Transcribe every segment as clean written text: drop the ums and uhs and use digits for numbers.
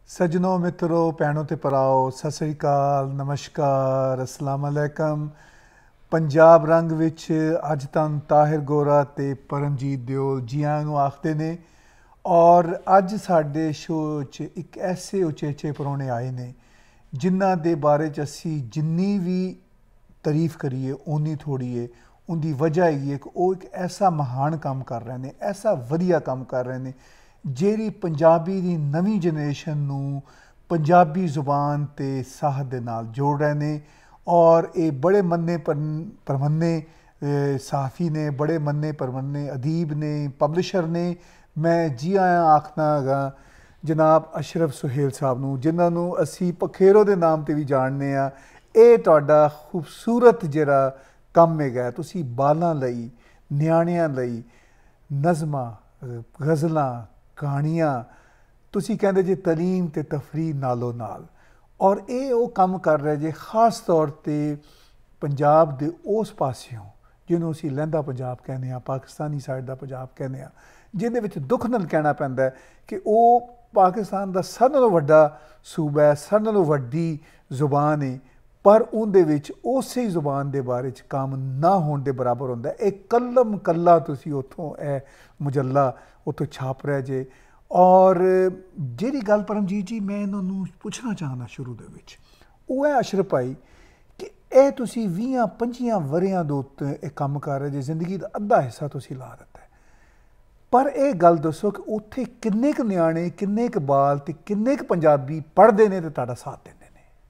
सज्जनों मित्रों भैनों ते भराओ सत श्री अकाल नमस्कार अस्सलाम वालेकुम। पंजाब रंग विच अज तन ताहिर गोरा ते परमजीत दिओल जी आयां नूं आखदे ने और अज साडे शो च एक ऐसे उचेचे परौने आए ने जिन्हां दे बारे च असी जिन्नी भी तारीफ करिए उन्नी थोड़ी है। उनकी वजह है कि वो एक ऐसा महान काम कर रहे हैं, ऐसा वधिया काम कर रहे हैं ਜਿਹੜੀ ਪੰਜਾਬੀ ਦੀ ਨਵੀਂ ਜਨਰੇਸ਼ਨ ਨੂੰ ਪੰਜਾਬੀ ਜ਼ੁਬਾਨ ਤੇ ਸਾਹਿਤ ਦੇ ਨਾਲ ਜੋੜ ਰਹੇ ਨੇ ਔਰ ਇਹ ਬੜੇ ਮੰਨੇ ਪਰਮੰਨੇ ਸਾਫੀ ਨੇ, ਬੜੇ ਮੰਨੇ ਪਰਮੰਨੇ ਅਦੀਬ ਨੇ, ਪਬਲਿਸ਼ਰ ਨੇ। ਮੈਂ ਜੀ ਆਇਆਂ ਆਖਦਾ ਹੈਗਾ ਜਨਾਬ ਅਸ਼ਰਫ ਸੁਹੇਲ ਸਾਹਿਬ ਨੂੰ, ਜਿਨ੍ਹਾਂ ਨੂੰ ਅਸੀਂ ਪਖੇਰੋ ਦੇ ਨਾਮ ਤੇ ਵੀ ਜਾਣਦੇ ਆ। ਇਹ ਤੁਹਾਡਾ ਖੂਬਸੂਰਤ ਜਿਹੜਾ ਕੰਮ ਹੈਗਾ, ਤੁਸੀਂ ਬਾਲਾਂ ਲਈ, ਨਿਆਣਿਆਂ ਲਈ ਨਜ਼ਮਾਂ, ਗਜ਼ਲਾਂ, ਕਹਾਣੀਆਂ ਤੁਸੀਂ ਕਹਿੰਦੇ ਜੇ ਤਾਲੀਮ ਤੇ ਤਫਰੀਹ ਨਾਲੋਂ ਨਾਲ, ਔਰ ਇਹ ਉਹ ਕੰਮ ਕਰ ਰਿਹਾ ਜੇ ਖਾਸ ਤੌਰ ਤੇ ਪੰਜਾਬ ਦੇ ਉਸ ਪਾਸਿਓਂ ਜਿਹਨੂੰ ਅਸੀਂ ਲਹਿੰਦਾ ਪੰਜਾਬ ਕਹਿੰਦੇ ਹਾਂ, ਪਾਕਿਸਤਾਨੀ ਸਾਈਡ ਦਾ ਪੰਜਾਬ ਕਹਿੰਦੇ ਹਾਂ, ਜਿਹਦੇ ਵਿੱਚ ਦੁੱਖ ਨਾਲ ਕਹਿਣਾ ਪੈਂਦਾ ਕਿ ਉਹ ਪਾਕਿਸਤਾਨ ਦਾ ਸਾਰਿਆਂ ਨਾਲੋਂ ਵੱਡਾ ਸੂਬਾ ਹੈ, ਸਾਰਿਆਂ ਨਾਲੋਂ ਵੱਡੀ ਜ਼ੁਬਾਨ ਹੈ, ਪਰ ਉਹਦੇ ਵਿੱਚ ਉਸੇ ਜ਼ੁਬਾਨ ਦੇ ਬਾਰੇ 'ਚ ਕੰਮ ਨਾ ਹੋਣ ਦੇ ਬਰਾਬਰ ਹੁੰਦਾ। ਇਹ ਕਲਮ ਕੱਲਾ ਤੁਸੀਂ ਉੱਥੋਂ ਇਹ ਮੁਜੱਲਾ ਉੱਥੋਂ ਛਾਪ ਰਿਹਾ ਜੇ। ਔਰ ਜਿਹੜੀ ਗੱਲ ਪਰਮਜੀਤ ਜੀ ਮੈਂ ਇਹਨਾਂ ਨੂੰ ਪੁੱਛਣਾ ਚਾਹੁੰਦਾ ਸ਼ੁਰੂ ਦੇ ਵਿੱਚ, ਉਹ ਹੈ ਅਸ਼ਰਫ ਭਾਈ ਕਿ ਇਹ ਤੁਸੀਂ 20-25 ਵਰ੍ਹਿਆਂ ਦੇ ਉੱਤੇ ਇਹ ਕੰਮ ਕਰ ਰਹੇ ਜੇ, ਜ਼ਿੰਦਗੀ ਦਾ ਅੱਧਾ ਹਿੱਸਾ ਤੁਸੀਂ ਲਾ ਦਿੱਤਾ, ਪਰ ਇਹ ਗੱਲ ਦੱਸੋ ਕਿ ਉੱਥੇ ਕਿੰਨੇ ਕੁ ਨਿਆਣੇ, ਕਿੰਨੇ ਕੁ ਬਾਲ ਤੇ ਕਿੰਨੇ ਕੁ ਪੰਜਾਬੀ ਪੜ੍ਹਦੇ ਨੇ ਤੇ ਤੁਹਾਡਾ ਸਾਥ ਦਿੰਦੇ ਨੇ?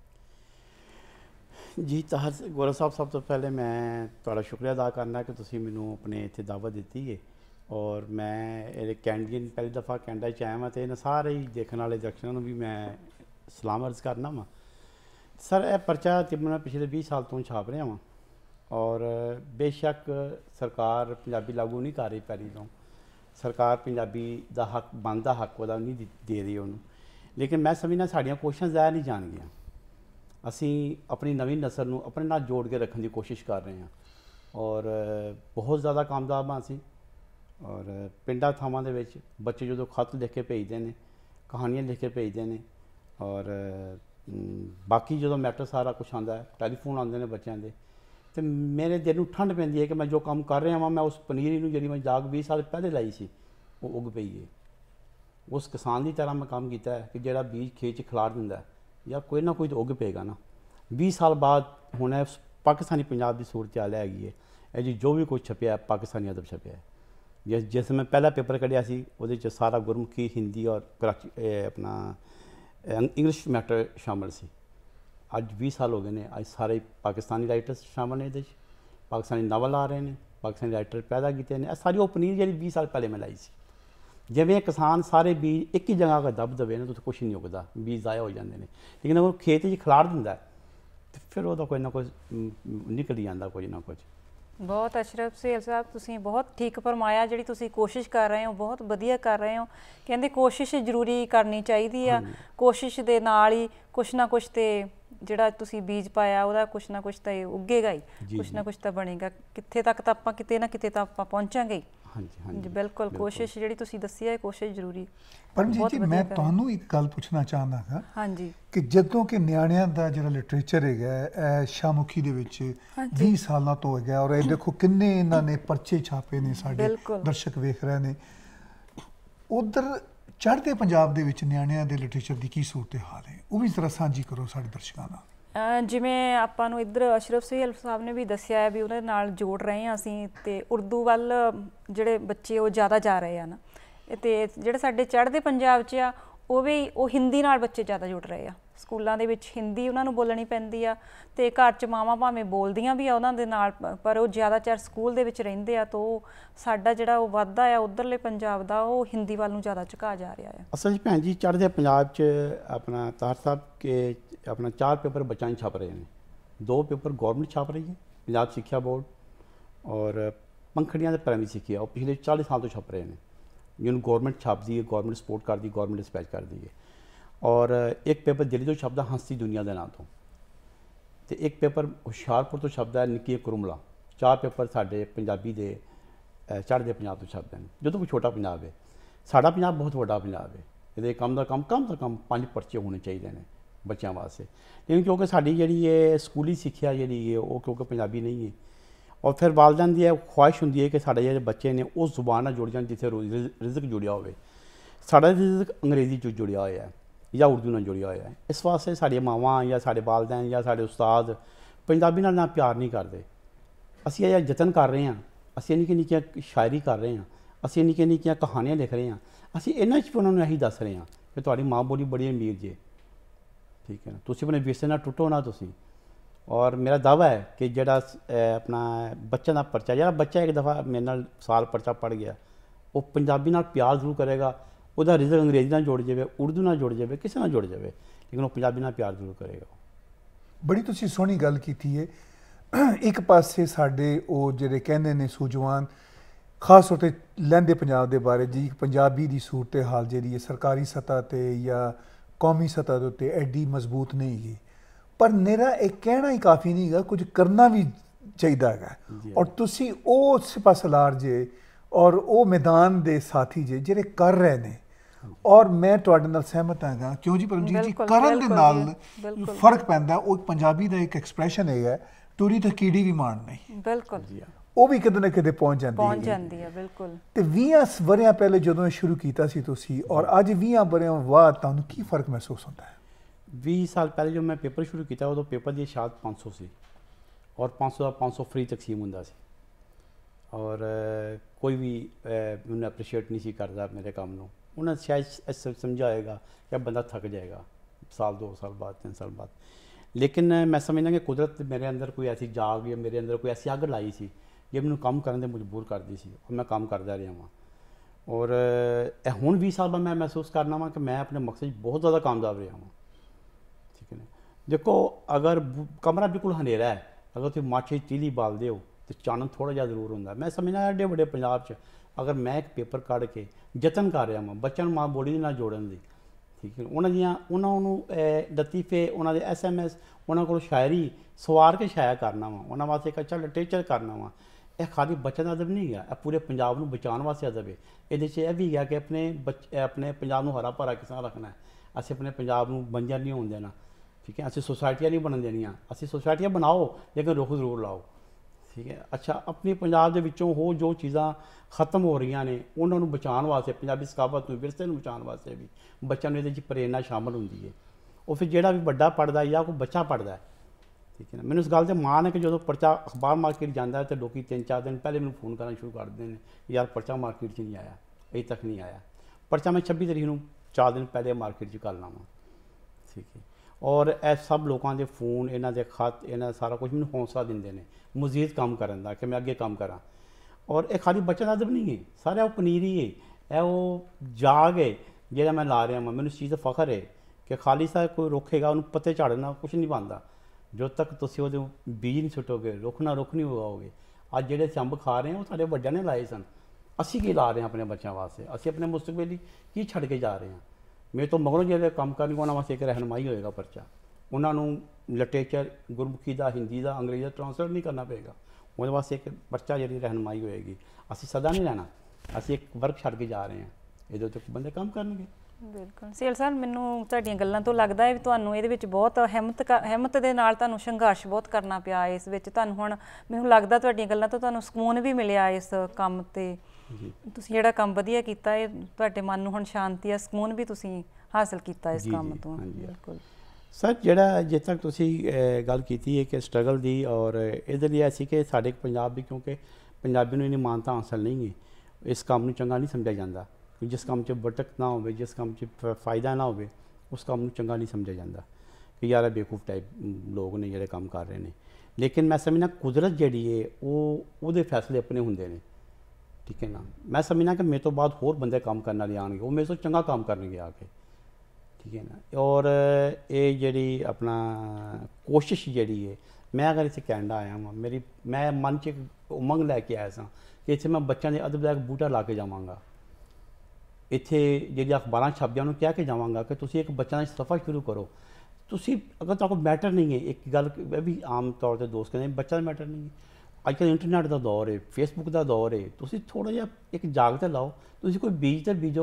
जी ताहिर गोरा साहब, सब तो पहले मैं थोड़ा शुक्रिया अदा करना कि तुसी मैनू अपने इत्थे दावत दी है और मैं कैनेडियन पहली दफ़ा कैनेडा च आया वां तो इन्हां सारे ही देखने वाले दर्शकों भी मैं सलाम अर्ज़ करना वा। सर यह परचा तकरीबन पिछले 20 साल तो छाप रहा वां और बेशक सरकार पंजाबी लागू नहीं कर रही, पहली तो सरकार पंजाबी का हक बनता हक वह नहीं दे रही उन्होंने, लेकिन मैं समझना साड़ियाँ कोशिशां ज़ाहिर नहीं जान गईयां। असी अपनी नवी नस्ल नूं अपने नाल जोड़ के रखने की कोशिश कर रहे हैं और बहुत ज़्यादा कामयाब हाँ असी। और पिंडा थावां दे विच बच्चे जो खत लिख के भेजते हैं, कहानियाँ लिख के भेजते हैं और बाकी जो मैटर सारा कुछ आता है, टैलीफोन आते हैं बच्चों के, तो मेरे दिल नूं ठंड पैंदी है कि मैं जो काम कर रहा वां, मैं उस पनीरी नूं जिहड़ी मैं जाग 20 साल पहले लाई सी वो उग पई है। उस किसान की तरह मैं काम किया है कि जिहड़ा बीज खेत च खिलार दिंदा या कोई ना कोई तो उग पेगा ना। 20 साल बाद हुण पाकिस्तानी पंजाब की सूरत हाल हैगी है, ये जी जो भी कुछ छपया पाकिस्तानी अदब छपया है। जिस मैं पहला पेपर कढ़िया सी उहदे च सारा गुरमुखी, हिंदी और कराची अपना इंग्लिश मैटर शामिल सी। अज 20 साल हो गए हैं, अज सारे पाकिस्तानी राइटर्स शामिल ने, पाकिस्तानी नावल आ रहे हैं, पाकिस्तानी राइटर पैदा किए हैं। सारी वो पनीर जी 20 साल पहले मैं लाई सी। जिमें किसान सारे बीज एक ही जगह का दब दबे ना तो कुछ नहीं उगता, बीज ज़ाया हो जाते हैं, लेकिन अगर खेत च खिलार दिंदा तो फिर वो कोई ना कोई निकल जाता कुछ ना कुछ। बहुत अशरफ सुहेल साहब, तुसी बहुत ठीक फरमाया, जी तुसी कोशिश कर रहे हो बहुत वधिया कर रहे हो। कहते कोशिश जरूरी करनी चाहिए आ, कोशिश के नाल ही कुछ ना कुछ तो जिहड़ा तुसी बीज पाया वह कुछ ना कुछ तो उगेगा ही, कुछ ना कुछ तो बनेगा, कित्थे तक तो आपां किते ना किते तो आपां पहुंचांगे ही। हाँ जी बिल्कुल, कोशिश जी तुसी दसी है, कोशिश जरूरी। परमजीत जी मैं तुहानू एक गल पूछना चाहता हाँ, हाँ जी, कि जदों कि नियाणियां दा जिहड़ा लिटरेचर है शाहमुखी दे विच 20 सालों तो है और ये देखो किन्ने इन्हां ने परचे छापे ने, साडे दर्शक वेख रहे ने। उधर चढ़ते पंजाब दे विच नियाणियां दे लिटरेचर दी की सूरत हाल है, वो भी जरा सांझी करो साडे दर्शकां नाल। जिमें आपां नूं इधर अशरफ सुहेल साहब ने भी दस्सिया है भी उहदे नाल जोड़ रहे हैं असीं, ते उर्दू वल जिहड़े बच्चे वो ज़्यादा जा रहे हैं ना, ते जिहड़े साडे चढ़दे पंजाब च आ ਉਹ ਵੀ ਉਹ ਹਿੰਦੀ ਨਾਲ ਬੱਚੇ ਜ਼ਿਆਦਾ ਜੁੜ ਰਹੇ ਆ। ਸਕੂਲਾਂ ਦੇ ਵਿੱਚ ਹਿੰਦੀ ਉਹਨਾਂ ਨੂੰ ਬੋਲਣੀ ਪੈਂਦੀ ਆ ਤੇ ਘਰ 'ਚ ਮਾਵਾਂ ਭਾਵੇਂ ਬੋਲਦੀਆਂ ਵੀ ਆ ਉਹਨਾਂ ਦੇ ਨਾਲ, ਪਰ ਉਹ ਜ਼ਿਆਦਾਤਰ ਸਕੂਲ ਦੇ ਵਿੱਚ ਰਹਿੰਦੇ ਆ, ਤਾਂ ਉਹ ਸਾਡਾ ਜਿਹੜਾ ਉਹ ਵਾਧਾ ਆ ਉਧਰਲੇ ਪੰਜਾਬ ਦਾ ਉਹ ਹਿੰਦੀ ਵੱਲ ਨੂੰ ਜ਼ਿਆਦਾ ਝੁਕਾ ਜਾ ਰਿਹਾ ਆ। ਅਸਲ 'ਚ ਭੈਣ ਜੀ ਚੜ੍ਹਦੇ ਪੰਜਾਬ 'ਚ ਆਪਣਾ ਤਾਰ ਸਾਹਿਬ ਕੇ अपना 4 पेपर बच्चों छप रहे हैं, 2 पेपर गौरमेंट छाप रही है पंजाब सिक्ख्या बोर्ड और पंखड़ियां प्राइमरी सिक्ख्या और पिछले 40 साल तो छप रहे हैं, जिन्होंने गौरमेंट छापती है, गौरमेंट सपोर्ट करती, गौरमेंट डिस्पैच करती है। और एक पेपर दिल्ली तो छपदा हंसती दुनिया के नाम तो एक पेपर हुशियारपुर तो छपदा निक्की कुरुमला। 4 पेपर साढ़े पंजाबी के चढ़ते पंजाब तो छपते हैं, जो कोई छोटा पंजाब है। साड़ा पंजाब बहुत बड़ा पंजाब है, ਇਹਦੇ ਕਮ ਦਾ ਕਮ 5 ਪਰਚੇ ਹੋਣੇ ਚਾਹੀਦੇ ਨੇ ਬੱਚਿਆਂ ਵਾਸਤੇ। ਲੇਕਿਨ ਕਿਉਂਕਿ ਸਾਡੀ ਜਿਹੜੀ ਇਹ ਸਕੂਲੀ ਸਿੱਖਿਆ ਜਿਹੜੀ ਹੈ ਉਹ ਕਿਉਂਕਿ ਪੰਜਾਬੀ ਨਹੀਂ ਹੈ, ਔਰ ਫਿਰ ਵਾਲਿदैन ਦੀ ਇਹ ਖੁਆਇਸ਼ ਹੁੰਦੀ ਹੈ ਕਿ ਸਾਡੇ ਜਿਹੜੇ ਬੱਚੇ ਨੇ ਉਸ ਜ਼ੁਬਾਨ ਨਾਲ ਜੁੜ ਜਾਣ ਜਿੱਥੇ ਰਿਜ਼ਕ ਜੁੜਿਆ ਹੋਵੇ। ਸਾਡਾ ਰਿਜ਼ਕ ਅੰਗਰੇਜ਼ੀ 'ਚ ਜੁੜਿਆ ਹੋਇਆ ਹੈ ਜਾਂ ਉਰਦੂ ਨਾਲ ਜੁੜਿਆ ਹੋਇਆ ਹੈ। ਇਸ ਵਾਸਤੇ ਸਾਡੀਆਂ ਮਾਵਾਂ ਜਾਂ ਸਾਡੇ ਵਾਲਿदैन ਜਾਂ ਸਾਡੇ ਉਸਤਾਦ ਪੰਜਾਬੀ ਨਾਲ ਪਿਆਰ ਨਹੀਂ ਕਰਦੇ। ਅਸੀਂ ਇਹ ਯਤਨ ਕਰ ਰਹੇ ਹਾਂ, ਅਸੀਂ ਨਿੱਕੀਆਂ ਸ਼ਾਇਰੀ ਕਰ ਰਹੇ ਹਾਂ, ਅਸੀਂ ਨਿੱਕੀਆਂ ਕਹਾਣੀਆਂ ਲਿਖ ਰਹੇ ਹਾਂ, ਅਸੀਂ ਇਹਨਾਂ 'ਚ ਵੀ ਉਹਨਾਂ ਨੂੰ ਇਹੀ ਦੱਸ ਰਹੇ ਹਾਂ ਕਿ ਤੁਹਾਡੀ ਮਾਂ ਬੋਲੀ ਬੜੀ ਅਮੀਰ ਜੇ, ਠੀਕ ਹੈ ਨਾ, ਤੁਸੀਂ ਆਪਣੇ ਵਿਰਸੇ ਨਾਲ ਟੁੱਟੋ ਨਾ ਤੁਸੀਂ। ਔਰ ਮੇਰਾ ਦਾਅਵਾ ਹੈ ਕਿ ਜਿਹੜਾ ਆਪਣਾ ਬੱਚਿਆਂ ਦਾ ਪਰਚਾ, ਜਿਹੜਾ ਬੱਚਾ ਇੱਕ ਦਫਾ ਮੇਰੇ ਨਾਲ ਸਾਲ ਪਰਚਾ ਪੜ੍ਹ ਗਿਆ, ਉਹ ਪੰਜਾਬੀ ਨਾਲ ਪਿਆਰ ਜ਼ਰੂਰ ਕਰੇਗਾ। ਉਹਦਾ ਰਿਜ਼ਕ ਅੰਗਰੇਜ਼ੀ ਨਾਲ ਜੁੜ ਜਾਵੇ, ਉਰਦੂ ਨਾਲ ਜੁੜ ਜਾਵੇ, ਕਿਸੇ ਨਾਲ ਜੁੜ ਜਾਵੇ, ਲੇਕਿਨ ਉਹ ਪੰਜਾਬੀ ਨਾਲ ਪਿਆਰ ਜ਼ਰੂਰ ਕਰੇਗਾ। ਬੜੀ ਤੁਸੀਂ ਸੋਹਣੀ ਗੱਲ ਕੀਤੀ ਹੈ। ਇੱਕ ਪਾਸੇ ਸਾਡੇ ਉਹ ਜਿਹੜੇ ਕਹਿੰਦੇ ਨੇ ਸੂਝਵਾਨ ਖਾਸ ਤੌਰ 'ਤੇ ਲਹਿੰਦੇ ਪੰਜਾਬ ਦੇ ਬਾਰੇ ਜੀ, ਪੰਜਾਬੀ ਦੀ ਸੂਰਤ ਹਾਲ ਜਿਹੜੀ ਹੈ ਸਰਕਾਰੀ ਸਤਹ 'ਤੇ ਜਾਂ ਕੌਮੀ ਸਤਹ ਦੇ ਉੱਤੇ ਐਡੀ ਮਜ਼ਬੂਤ ਨਹੀਂ ਹੈਗੀ, ਪਰ ਮੇਰਾ ਇਹ ਕਹਿਣਾ ਹੀ ਕਾਫੀ ਨਹੀਂ ਹੈਗਾ, ਕੁਝ ਕਰਨਾ ਵੀ ਚਾਹੀਦਾ ਹੈਗਾ। ਔਰ ਤੁਸੀਂ ਉਹ ਸਿਪਾਹ ਸਲਾਰ ਜੇ ਔਰ ਉਹ ਮੈਦਾਨ ਦੇ ਸਾਥੀ ਜੇ ਜਿਹੜੇ ਕਰ ਰਹੇ ਨੇ, ਔਰ ਮੈਂ ਤੁਹਾਡੇ ਨਾਲ ਸਹਿਮਤ ਹਾਂ। ਕਿਉਂ ਜੀ ਪਰਮਜੀਤ ਜੀ, ਕਰਨ ਦੇ ਨਾਲ ਫਰਕ ਪੈਂਦਾ। ਉਹ ਪੰਜਾਬੀ ਦਾ ਇੱਕ ਐਕਸਪ੍ਰੈਸ਼ਨ ਹੈਗਾ, ਟੂਰੀ ਤੇ ਕੀੜੀ ਵੀ ਮਾਣ ਨਹੀਂ, ਬਿਲਕੁਲ ਉਹ ਵੀ ਕਿਤੇ ਨਾ ਕਿਤੇ ਪਹੁੰਚ ਜਾਂਦੀ ਹੈ। ਬਿਲਕੁਲ। ਤੇ 20 ਵਰ੍ਹਿਆਂ ਪਹਿਲੇ ਜਦੋਂ ਇਹ ਸ਼ੁਰੂ ਕੀਤਾ ਸੀ ਤੁਸੀਂ, ਔਰ ਅੱਜ 20 ਵਰ੍ਹਿਆਂ ਬਾਅਦ ਤੁਹਾਨੂੰ ਕੀ ਫਰਕ ਮਹਿਸੂਸ ਹੁੰਦਾ ਹੈ? 20 ਸਾਲ ਪਹਿਲੇ ਜਦੋਂ ਮੈਂ ਪੇਪਰ ਸ਼ੁਰੂ ਕੀਤਾ ਉਦੋਂ ਪੇਪਰ ਦੀ ਸ਼ਾਇਦ 500 ਸੀ, ਔਰ 500 ਦਾ 500 ਫ੍ਰੀ ਤਕਸੀਮ ਹੁੰਦਾ ਸੀ, ਔਰ ਕੋਈ ਵੀ ਮੈਨੂੰ ਐਪਰੀਸ਼ੀਏਟ ਨਹੀਂ ਸੀ ਕਰਦਾ ਮੇਰੇ ਕੰਮ ਨੂੰ। ਉਹਨਾਂ ਸ਼ਾਇਦ ਸਮਝਾਏਗਾ ਕਿ ਬੰਦਾ ਥੱਕ ਜਾਏਗਾ ਸਾਲ 2 ਸਾਲ ਬਾਅਦ 3 ਸਾਲ ਬਾਅਦ, ਲੇਕਿਨ ਮੈਂ ਸਮਝਦਾ ਕਿ ਕੁਦਰਤ ਮੇਰੇ ਅੰਦਰ ਕੋਈ ਐਸੀ ਜਾਗ ਜਾਂ ਮੇਰੇ ਅੰਦਰ ਕੋਈ ਐਸੀ ਅੱਗ ਲਾਈ ਸੀ ਜੇ ਮੈਨੂੰ ਕੰਮ ਕਰਨ ਦੇ ਮਜਬੂਰ ਕਰਦੀ ਸੀ, ਔਰ ਮੈਂ ਕੰਮ ਕਰਦਾ ਰਿਹਾ ਵਾਂ। ਔਰ ਇਹ ਹੁਣ 20 ਸਾਲ ਬਾਅਦ ਮੈਂ ਮਹਿਸੂਸ ਕਰਨਾ ਵਾਂ ਕਿ ਮੈਂ ਆਪਣੇ ਮਕਸਦ 'ਚ ਬਹੁਤ ਜ਼ਿਆਦਾ ਕਾਮਯਾਬ ਰਿਹਾ ਵਾਂ, ਠੀਕ ਹੈ ਨਾ। ਦੇਖੋ, ਅਗਰ ਕਮਰਾ ਬਿਲਕੁਲ ਹਨੇਰਾ ਹੈ, ਅਗਰ ਤੁਸੀਂ ਮਾਚੇ ਤੀਲੀ ਬਾਲਦੇ ਹੋ ਤੇ ਚਾਨਣ ਥੋੜ੍ਹਾ ਜਿਹਾ ਜ਼ਰੂਰ ਹੁੰਦਾ। ਮੈਂ ਸਮਝਦਾ ਐਡੇ ਵੱਡੇ ਪੰਜਾਬ 'ਚ ਅਗਰ ਮੈਂ ਇੱਕ ਪੇਪਰ ਕੱਢ ਕੇ ਯਤਨ ਕਰ ਰਿਹਾ ਵਾਂ ਬੱਚਿਆਂ ਨੂੰ ਮਾਂ ਬੋਲੀ ਦੇ ਨਾਲ ਜੋੜਨ ਦੀ, ਠੀਕ ਹੈ, ਉਹਨਾਂ ਨੂੰ ਲਤੀਫੇ, ਉਹਨਾਂ ਦੇ SMS, ਉਹਨਾਂ ਕੋਲ ਸ਼ਾਇਰੀ ਸਵਾਰ ਕੇ ਸ਼ਾਇਆ ਕਰਨਾ ਵਾ, ਉਹਨਾਂ ਵਾਸਤੇ ਇੱਕ ਅੱਛਾ ਲਿਟਰੇਚਰ ਕਰਨਾ ਵਾ। ਇਹ ਖਾਲੀ ਬੱਚਿਆਂ ਦਾ ਅਦਬ ਨਹੀਂ ਹੈ, ਇਹ ਪੂਰੇ ਪੰਜਾਬ ਨੂੰ ਬਚਾਉਣ ਵਾਸਤੇ ਅਦਬ ਹੈ। ਇਹਦੇ 'ਚ ਇਹ ਵੀ ਹੈ ਕਿ ਆਪਣੇ ਪੰਜਾਬ ਨੂੰ ਹਰਾ ਭਰਾ ਕਿਸ ਤਰ੍ਹਾਂ ਰੱਖਣਾ ਹੈ। ਅਸੀਂ ਆਪਣੇ ਪੰਜਾਬ ਨੂੰ ਬੰਜਰ ਨਹੀਂ ਹੋਣ ਦੇਣਾ, ਠੀਕ ਹੈ। ਅਸੀਂ ਸੁਸਾਇਟੀਆਂ ਨਹੀਂ ਬਣਨ ਦੇਣੀਆਂ, ਅਸੀਂ ਸੁਸਾਇਟੀਆਂ ਬਣਾਓ ਲੇਕਿਨ ਰੁੱਖ ਜ਼ਰੂਰ ਲਾਓ, ਠੀਕ ਹੈ। ਅੱਛਾ, ਆਪਣੀ ਪੰਜਾਬ ਦੇ ਵਿੱਚੋਂ ਹੋ ਜੋ ਚੀਜ਼ਾਂ ਖਤਮ ਹੋ ਰਹੀਆਂ ਨੇ ਉਹਨਾਂ ਨੂੰ ਬਚਾਉਣ ਵਾਸਤੇ, ਪੰਜਾਬੀ ਸਕਾਫਤ ਨੂੰ, ਵਿਰਸੇ ਨੂੰ ਬਚਾਉਣ ਵਾਸਤੇ ਵੀ ਬੱਚਿਆਂ ਨੂੰ ਇਹਦੇ 'ਚ ਪ੍ਰੇਰਨਾ ਸ਼ਾਮਲ ਹੁੰਦੀ ਹੈ। ਉਹ ਫਿਰ ਜਿਹੜਾ ਵੀ ਵੱਡਾ ਪੜ੍ਹਦਾ ਜਾਂ ਕੋਈ ਬੱਚਾ ਪੜ੍ਹਦਾ, ਠੀਕ ਹੈ ਨਾ। ਮੈਨੂੰ ਇਸ ਗੱਲ 'ਤੇ ਮਾਣ ਹੈ ਕਿ ਜਦੋਂ ਪਰਚਾ ਅਖਬਾਰ ਮਾਰਕੀਟ ਜਾਂਦਾ ਤਾਂ ਲੋਕ 3-4 ਦਿਨ ਪਹਿਲੇ ਮੈਨੂੰ ਫੋਨ ਕਰਨਾ ਸ਼ੁਰੂ ਕਰ ਦਿੰਦੇ ਨੇ, ਯਾਰ ਪਰਚਾ ਮਾਰਕੀਟ 'ਚ ਨਹੀਂ ਆਇਆ, ਅਜੇ ਤੱਕ ਨਹੀਂ ਆਇਆ। ਪਰਚਾ ਮੈਂ 26 ਤਰੀਕ ਨੂੰ 4 ਦਿਨ ਪਹਿਲੇ ਮਾਰਕੀਟ 'ਚ ਕਰ ਲਾਵਾਂ, ਠੀਕ ਹੈ। ਔਰ ਇਹ ਸਭ ਲੋਕਾਂ ਦੇ ਫੋਨ, ਇਹਨਾਂ ਦੇ ਖਤ, ਇਹਨਾਂ ਸਾਰਾ ਕੁਝ ਮੈਨੂੰ ਹੌਸਲਾ ਦਿੰਦੇ ਨੇ ਮਜ਼ੀਦ ਕੰਮ ਕਰਨ ਦਾ, ਕਿ ਮੈਂ ਅੱਗੇ ਕੰਮ ਕਰਾਂ। ਔਰ ਇਹ ਖਾਲੀ ਬੱਚਿਆਂ ਦਾ ਅਦਬ ਨਹੀਂ ਹੈ, ਸਾਰਾ ਉਹ ਪਨੀਰੀ ਹੈ, ਇਹ ਉਹ ਜਾਗ ਹੈ ਜਿਹੜਾ ਮੈਂ ਲਾ ਰਿਹਾ ਵਾਂ। ਮੈਨੂੰ ਇਸ ਚੀਜ਼ ਦਾ ਫਖਰ ਹੈ ਕਿ ਖਾਲੀ ਸਾ ਕੋਈ ਰੁੱਖੇਗਾ ਉਹਨੂੰ ਪੱਤੇ ਝਾੜਨਾ ਕੁਛ ਨਹੀਂ ਬਣਦਾ, ਜਦੋਂ ਤੱਕ ਤੁਸੀਂ ਉਹਦੇ ਬੀਜ ਨਹੀਂ ਸੁੱਟੋਗੇ, ਰੁੱਖ ਨਹੀਂ ਉਗਾਓਗੇ। ਅੱਜ ਜਿਹੜੇ ਅੰਬ ਖਾ ਰਹੇ ਹਾਂ ਉਹ ਸਾਡੇ ਵੱਡਿਆਂ ਨੇ ਲਾਏ ਸਨ, ਅਸੀਂ ਕੀ ਲਾ ਰਹੇ ਹਾਂ ਆਪਣੇ ਬੱਚਿਆਂ ਵਾਸਤੇ? ਅਸੀਂ ਆਪਣੇ ਮੁਸਤਕਬਲ ਲਈ ਕੀ ਛੱਡ ਕੇ ਜਾ ਰਹੇ ਹਾਂ? ਮੇਰੇ ਤੋਂ ਮਗਰੋਂ ਜਿਹੜੇ ਕੰਮ ਕਰਨਗੇ ਉਹਨਾਂ ਵਾਸਤੇ ਇੱਕ ਰਹਿਨਮਾਈ ਹੋਏਗਾ ਪਰਚਾ। ਉਹਨਾਂ ਨੂੰ ਲਿਟਰੇਚਰ ਗੁਰਮੁਖੀ ਦਾ, ਹਿੰਦੀ ਦਾ, ਅੰਗਰੇਜ਼ੀ ਦਾ ਟ੍ਰਾਂਸਲੇਟ ਨਹੀਂ ਕਰਨਾ ਪਏਗਾ, ਉਹਦੇ ਵਾਸਤੇ ਇੱਕ ਪਰਚਾ ਜਿਹੜੀ ਰਹਿਨਮਾਈ ਹੋਏਗੀ। ਅਸੀਂ ਸਦਾ ਨਹੀਂ ਰਹਿਣਾ, ਅਸੀਂ ਇੱਕ ਵਰਕ ਛੱਡ ਕੇ ਜਾ ਰਹੇ ਹਾਂ, ਇਹਦੇ ਉੱਤੇ ਬੰਦੇ ਕੰਮ ਕਰਨਗੇ। ਬਿਲਕੁਲ ਸੇਲ ਸਾਹਿਬ, ਮੈਨੂੰ ਤੁਹਾਡੀਆਂ ਗੱਲਾਂ ਤੋਂ ਲੱਗਦਾ ਹੈ ਵੀ ਤੁਹਾਨੂੰ ਇਹਦੇ ਵਿੱਚ ਬਹੁਤ ਹਿੰਮਤ ਦੇ ਨਾਲ ਤੁਹਾਨੂੰ ਸੰਘਰਸ਼ ਬਹੁਤ ਕਰਨਾ ਪਿਆ ਇਸ ਵਿੱਚ। ਤੁਹਾਨੂੰ ਹੁਣ ਮੈਨੂੰ ਲੱਗਦਾ ਤੁਹਾਡੀਆਂ ਗੱਲਾਂ ਤੋਂ ਤੁਹਾਨੂੰ ਸਕੂਨ ਵੀ ਮਿਲਿਆ ਇਸ ਕੰਮ 'ਤੇ। ਤੁਸੀਂ ਜਿਹੜਾ ਕੰਮ ਵਧੀਆ ਕੀਤਾ ਇਹ ਤੁਹਾਡੇ ਮਨ ਨੂੰ ਹੁਣ ਸ਼ਾਂਤੀ ਆ, ਸਕੂਨ ਵੀ ਤੁਸੀਂ ਹਾਸਲ ਕੀਤਾ ਇਸ ਕੰਮ ਤੋਂ। ਬਿਲਕੁਲ ਸਰ, ਜਿਹੜਾ ਜਿੱਥੇ ਤੱਕ ਤੁਸੀਂ ਗੱਲ ਕੀਤੀ ਹੈ ਕਿ ਸਟਰਗਲ ਦੀ, ਔਰ ਇਹਦੇ ਲਈ ਐਸੀ ਕਿ ਸਾਡੇ ਪੰਜਾਬ ਵੀ, ਕਿਉਂਕਿ ਪੰਜਾਬੀ ਨੂੰ ਇੰਨੀ ਮਾਨਤਾ ਹਾਸਲ ਨਹੀਂ ਹੈ, ਇਸ ਕੰਮ ਨੂੰ ਚੰਗਾ ਨਹੀਂ ਸਮਝਿਆ ਜਾਂਦਾ। ਜਿਸ ਕੰਮ 'ਚ ਬਟਕ ਨਾ ਹੋਵੇ, ਜਿਸ ਕੰਮ 'ਚ ਫਾਇਦਾ ਨਾ ਹੋਵੇ, ਉਸ ਕੰਮ ਨੂੰ ਚੰਗਾ ਨਹੀਂ ਸਮਝਿਆ ਜਾਂਦਾ ਕਿ ਯਾਰ ਬੇਵਕੂਫ ਟਾਈਪ ਲੋਕ ਨੇ ਜਿਹੜੇ ਕੰਮ ਕਰ ਰਹੇ ਨੇ। ਲੇਕਿਨ ਮੈਂ ਸਮਝਣਾ ਕੁਦਰਤ ਜਿਹੜੀ ਹੈ ਉਹਦੇ ਫੈਸਲੇ ਆਪਣੇ ਹੁੰਦੇ ਨੇ, ਠੀਕ ਹੈ ਨਾ। ਮੈਂ ਸਮਝਣਾ ਕਿ ਮੇਰੇ ਤੋਂ ਬਾਅਦ ਹੋਰ ਬੰਦੇ ਕੰਮ ਕਰਨ ਵਾਲੇ ਆਉਣਗੇ, ਉਹ ਮੇਰੇ ਤੋਂ ਚੰਗਾ ਕੰਮ ਕਰਨਗੇ ਆ ਕੇ, ਠੀਕ ਹੈ ਨਾ। ਔਰ ਇਹ ਜਿਹੜੀ ਆਪਣਾ ਕੋਸ਼ਿਸ਼ ਜਿਹੜੀ ਹੈ, ਮੈਂ ਅਗਰ ਇੱਥੇ ਕੈਨੇਡਾ ਆਇਆ ਵਾਂ, ਮੈਂ ਮਨ 'ਚ ਇੱਕ ਉਮੰਗ ਲੈ ਕੇ ਆਇਆ ਸਾਂ ਕਿ ਇੱਥੇ ਮੈਂ ਬੱਚਿਆਂ ਦੇ ਅਦਬ ਦਾ ਇੱਕ ਬੂਟਾ ਲਾ ਕੇ ਜਾਵਾਂਗਾ। ਇੱਥੇ ਜਿਹੜੀ ਅਖਬਾਰਾਂ ਛਪਦੀਆਂ ਉਹਨੂੰ ਕਹਿ ਕੇ ਜਾਵਾਂਗਾ ਕਿ ਤੁਸੀਂ ਇੱਕ ਬੱਚਿਆਂ ਦਾ ਸਫ਼ਰ ਸ਼ੁਰੂ ਕਰੋ। ਤੁਸੀਂ ਅਗਰ ਤੁਹਾਡੇ ਕੋਲ ਮੈਟਰ ਨਹੀਂ ਹੈ, ਇੱਕ ਗੱਲ ਵੀ ਆਮ ਤੌਰ 'ਤੇ ਦੋਸਤ ਕਹਿੰਦੇ ਬੱਚਾ ਦਾ ਮੈਟਰ ਨਹੀਂ ਹੈ। ਅੱਜ ਕੱਲ੍ਹ ਇੰਟਰਨੈਟ ਦਾ ਦੌਰ ਹੈ, ਫੇਸਬੁੱਕ ਦਾ ਦੌਰ ਹੈ, ਤੁਸੀਂ ਥੋੜ੍ਹਾ ਜਿਹਾ ਇੱਕ ਜਾਗ 'ਤੇ ਲਾਓ, ਤੁਸੀਂ ਕੋਈ ਬੀਜ 'ਤੇ ਬੀਜੋ,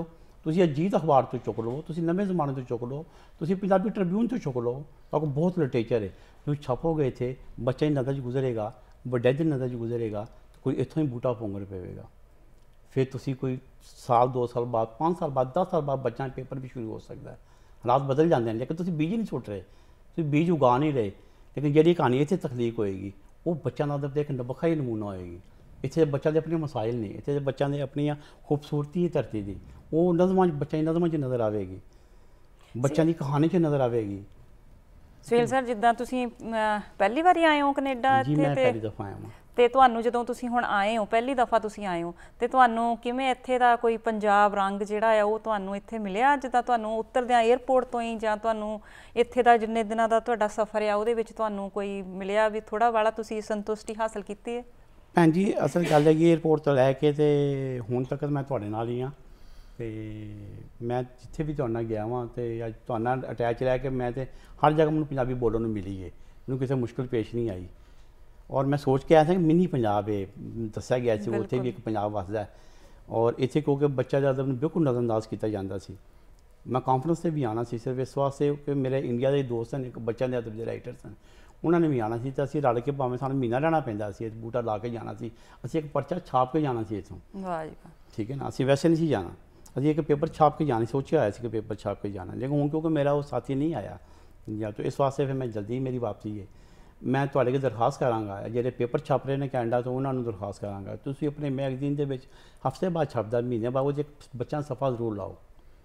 ਤੁਸੀਂ ਅਜੀਤ ਅਖਬਾਰ ਤੋਂ ਚੁੱਕ ਲਓ, ਤੁਸੀਂ ਨਵੇਂ ਜ਼ਮਾਨੇ ਤੋਂ ਚੁੱਕ ਲਓ, ਤੁਸੀਂ ਪੰਜਾਬੀ ਟ੍ਰਿਬਿਊਨ ਤੋਂ ਚੁੱਕ ਲਓ, ਤਾਂ ਬਹੁਤ ਲਿਟਰੇਚਰ ਹੈ। ਤੁਸੀਂ ਛਾਪੋਗੇ ਇੱਥੇ, ਬੱਚੇ ਦੀ ਨਜ਼ਰ 'ਚ ਗੁਜ਼ਰੇਗਾ, ਵੱਡੇ ਦੀ ਨਜ਼ਰ 'ਚ ਗੁਜ਼ਰੇਗਾ, ਕੋਈ ਇੱਥੋਂ ਹੀ ਬੂਟਾ ਪੁੰਗਰ ਪਵੇਗਾ। ਫਿਰ ਤੁਸੀਂ ਕੋਈ ਸਾਲ 2 ਸਾਲ ਬਾਅਦ 5 ਸਾਲ ਬਾਅਦ 10 ਸਾਲ ਬਾਅਦ ਬੱਚਿਆਂ ਦਾ ਪੇਪਰ ਵੀ ਸ਼ੁਰੂ ਹੋ ਸਕਦਾ ਹੈ। ਹਾਲਾਤ ਬਦਲ ਜਾਂਦੇ ਨੇ, ਲੇਕਿਨ ਤੁਸੀਂ ਬੀਜ ਹੀ ਨਹੀਂ ਸੁੱਟ ਰਹੇ, ਤੁਸੀਂ ਬੀਜ ਉਗਾ ਨਹੀਂ ਰਹੇ। ਲੇਕਿਨ ਜਿਹੜੀ ਕਹਾਣੀ ਇੱਥੇ ਤਖਲੀਕ ਹੋਏਗੀ ਉਹ ਬੱਚਿਆਂ ਦਾ ਇੱਕ ਨਵਖਾ ਹੀ ਨਮੂਨਾ ਹੋਏਗੀ। ਇੱਥੇ ਬੱਚਿਆਂ ਦੇ ਆਪਣੇ ਮਸਾਇਲ ਨੇ, ਇੱਥੇ ਬੱਚਿਆਂ ਦੇ ਆਪਣੀਆਂ ਖੂਬਸੂਰਤੀ ਹੈ ਧਰਤੀ ਦੀ, ਉਹ ਨਜ਼ਮਾਂ 'ਚ ਬੱਚਿਆਂ ਦੀ ਨਜ਼ਮਾਂ 'ਚ ਨਜ਼ਰ ਆਵੇਗੀ, ਬੱਚਿਆਂ ਦੀ ਕਹਾਣੀ 'ਚ ਨਜ਼ਰ ਆਵੇਗੀ। ਸੁਹੇਲ ਸਰ, ਜਿੱਦਾਂ ਤੁਸੀਂ ਪਹਿਲੀ ਵਾਰੀ ਆਏ ਹੋ ਕੈਨੇਡਾ ਜੀ, ਮੈਂ ਪਹਿਲੀ ਦਫਾ ਆਇਆ ਹਾਂ। ਤੇ ਤੁਹਾਨੂੰ ਜਦੋਂ ਤੁਸੀਂ ਹੁਣ ਆਏ ਹੋ, ਪਹਿਲੀ ਦਫਾ ਤੁਸੀਂ ਆਏ ਹੋ, ਤੇ ਤੁਹਾਨੂੰ ਕਿਵੇਂ ਇੱਥੇ ਦਾ ਕੋਈ ਪੰਜਾਬ ਰੰਗ ਜਿਹੜਾ ਆ ਉਹ ਤੁਹਾਨੂੰ ਇੱਥੇ ਮਿਲਿਆ, ਜਿੱਦਾਂ ਤੁਹਾਨੂੰ ਉਤਰਦਿਆਂ 에ਅਰਪੋਰਟ ਤੋਂ ਹੀ, ਜਾਂ ਤੁਹਾਨੂੰ ਇੱਥੇ ਦਾ ਜਿੰਨੇ ਦਿਨਾਂ ਦਾ ਤੁਹਾਡਾ ਸਫ਼ਰ ਆ ਉਹਦੇ ਵਿੱਚ ਤੁਹਾਨੂੰ ਕੋਈ ਮਿਲਿਆ ਵੀ ਥੋੜਾ ਵਾਲਾ ਤੁਸੀਂ ਸੰਤੁਸ਼ਟੀ ਹਾਸਲ ਕੀਤੀ ਹੈ? ਭੈਣ ਜੀ, ਅਸਲ ਗੱਲ ਹੈਗੀ 에ਅਰਪੋਰਟ ਤੋਂ ਲੈ ਕੇ ਤੇ ਹੁਣ ਤੱਕ ਮੈਂ ਤੁਹਾਡੇ ਨਾਲ ਹੀ ਹਾਂ, ਤੇ ਮੈਂ ਜਿੱਥੇ ਵੀ ਤੁਹਾਡੇ ਨਾਲ ਗਿਆ ਵਾਂ ਤੇ ਅੱਜ ਤੁਹਾਡੇ ਨਾਲ ਅਟੈਚ ਰਹਿ ਕੇ ਮੈਂ ਤੇ ਹਰ ਜਗ੍ਹਾ ਮੈਨੂੰ ਪੰਜਾਬੀ ਬੋਲਣ ਨੂੰ ਮਿਲੀ ਹੈ, ਮੈਨੂੰ ਕਿਸੇ ਮੁਸ਼ਕਿਲ ਪੇਸ਼ ਨਹੀਂ ਆਈ। ਔਰ ਮੈਂ ਸੋਚ ਕੇ ਆਇਆ ਸੀ ਕਿ ਮਿਨੀ ਪੰਜਾਬ ਹੈ, ਦੱਸਿਆ ਗਿਆ ਸੀ ਉੱਥੇ ਵੀ ਇੱਕ ਪੰਜਾਬ ਵਸਦਾ ਹੈ। ਔਰ ਇੱਥੇ ਕਿਉਂਕਿ ਬੱਚਾ ਜ਼ਿਆਦਾ ਮੈਨੂੰ ਬਿਲਕੁਲ ਨਜ਼ਰਅੰਦਾਜ਼ ਕੀਤਾ ਜਾਂਦਾ ਸੀ। ਮੈਂ ਕਾਨਫਰੰਸ 'ਤੇ ਵੀ ਆਉਣਾ ਸੀ ਸਿਰਫ ਇਸ ਵਾਸਤੇ ਕਿ ਮੇਰੇ ਇੰਡੀਆ ਦੇ ਦੋਸਤ ਹਨ, ਇੱਕ ਬੱਚਿਆਂ ਦੇ ਅਦਬ ਦੇ ਰਾਈਟਰ ਸਨ, ਉਹਨਾਂ ਨੇ ਵੀ ਆਉਣਾ ਸੀ, ਤਾਂ ਅਸੀਂ ਰਲ ਕੇ ਭਾਵੇਂ ਸਾਨੂੰ ਮਹੀਨਾ ਰਹਿਣਾ ਪੈਂਦਾ ਸੀ, ਬੂਟਾ ਲਾ ਕੇ ਜਾਣਾ ਸੀ, ਅਸੀਂ ਇੱਕ ਪਰਚਾ ਛਾਪ ਕੇ ਜਾਣਾ ਸੀ ਇੱਥੋਂ। ਵਾਹ ਜੀ ਵਾਹ। ਠੀਕ ਹੈ ਨਾ, ਅਸੀਂ ਵੈਸੇ ਨਹੀਂ ਸੀ ਜਾਣਾ, ਅਸੀਂ ਇੱਕ ਪੇਪਰ ਛਾਪ ਕੇ ਜਾਣਾ ਸੋਚਿਆ ਹੋਇਆ ਸੀ ਕਿ ਪੇਪਰ ਛਾਪ ਕੇ ਜਾਣਾ। ਲੇਕਿਨ ਹੁਣ ਕਿਉਂਕਿ ਮੇਰਾ ਉਹ ਸਾਥੀ ਨਹੀਂ ਆਇਆ ਜਾਂ ਤਾਂ ਇਸ ਵਾਸਤੇ ਫਿਰ ਮੈਂ ਜਲਦੀ ਮੇਰੀ ਵਾਪਸੀ ਹੈ। ਮੈਂ ਤੁਹਾਡੇ ਕੋਲ ਦਰਖਾਸਤ ਕਰਾਂਗਾ, ਜਿਹੜੇ ਪੇਪਰ ਛਪ ਰਹੇ ਨੇ ਕੈਨੇਡਾ ਤੋਂ, ਉਹਨਾਂ ਨੂੰ ਦਰਖਾਸਤ ਕਰਾਂਗਾ ਤੁਸੀਂ ਆਪਣੇ ਮੈਗਜ਼ੀਨ ਦੇ ਵਿੱਚ ਹਫ਼ਤੇ ਬਾਅਦ ਛਪਦਾ, ਮਹੀਨੇ ਬਾਅਦ ਉਹ 'ਚ ਇੱਕ ਬੱਚਾ ਸਫ਼ਾ ਜ਼ਰੂਰ ਲਾਓ।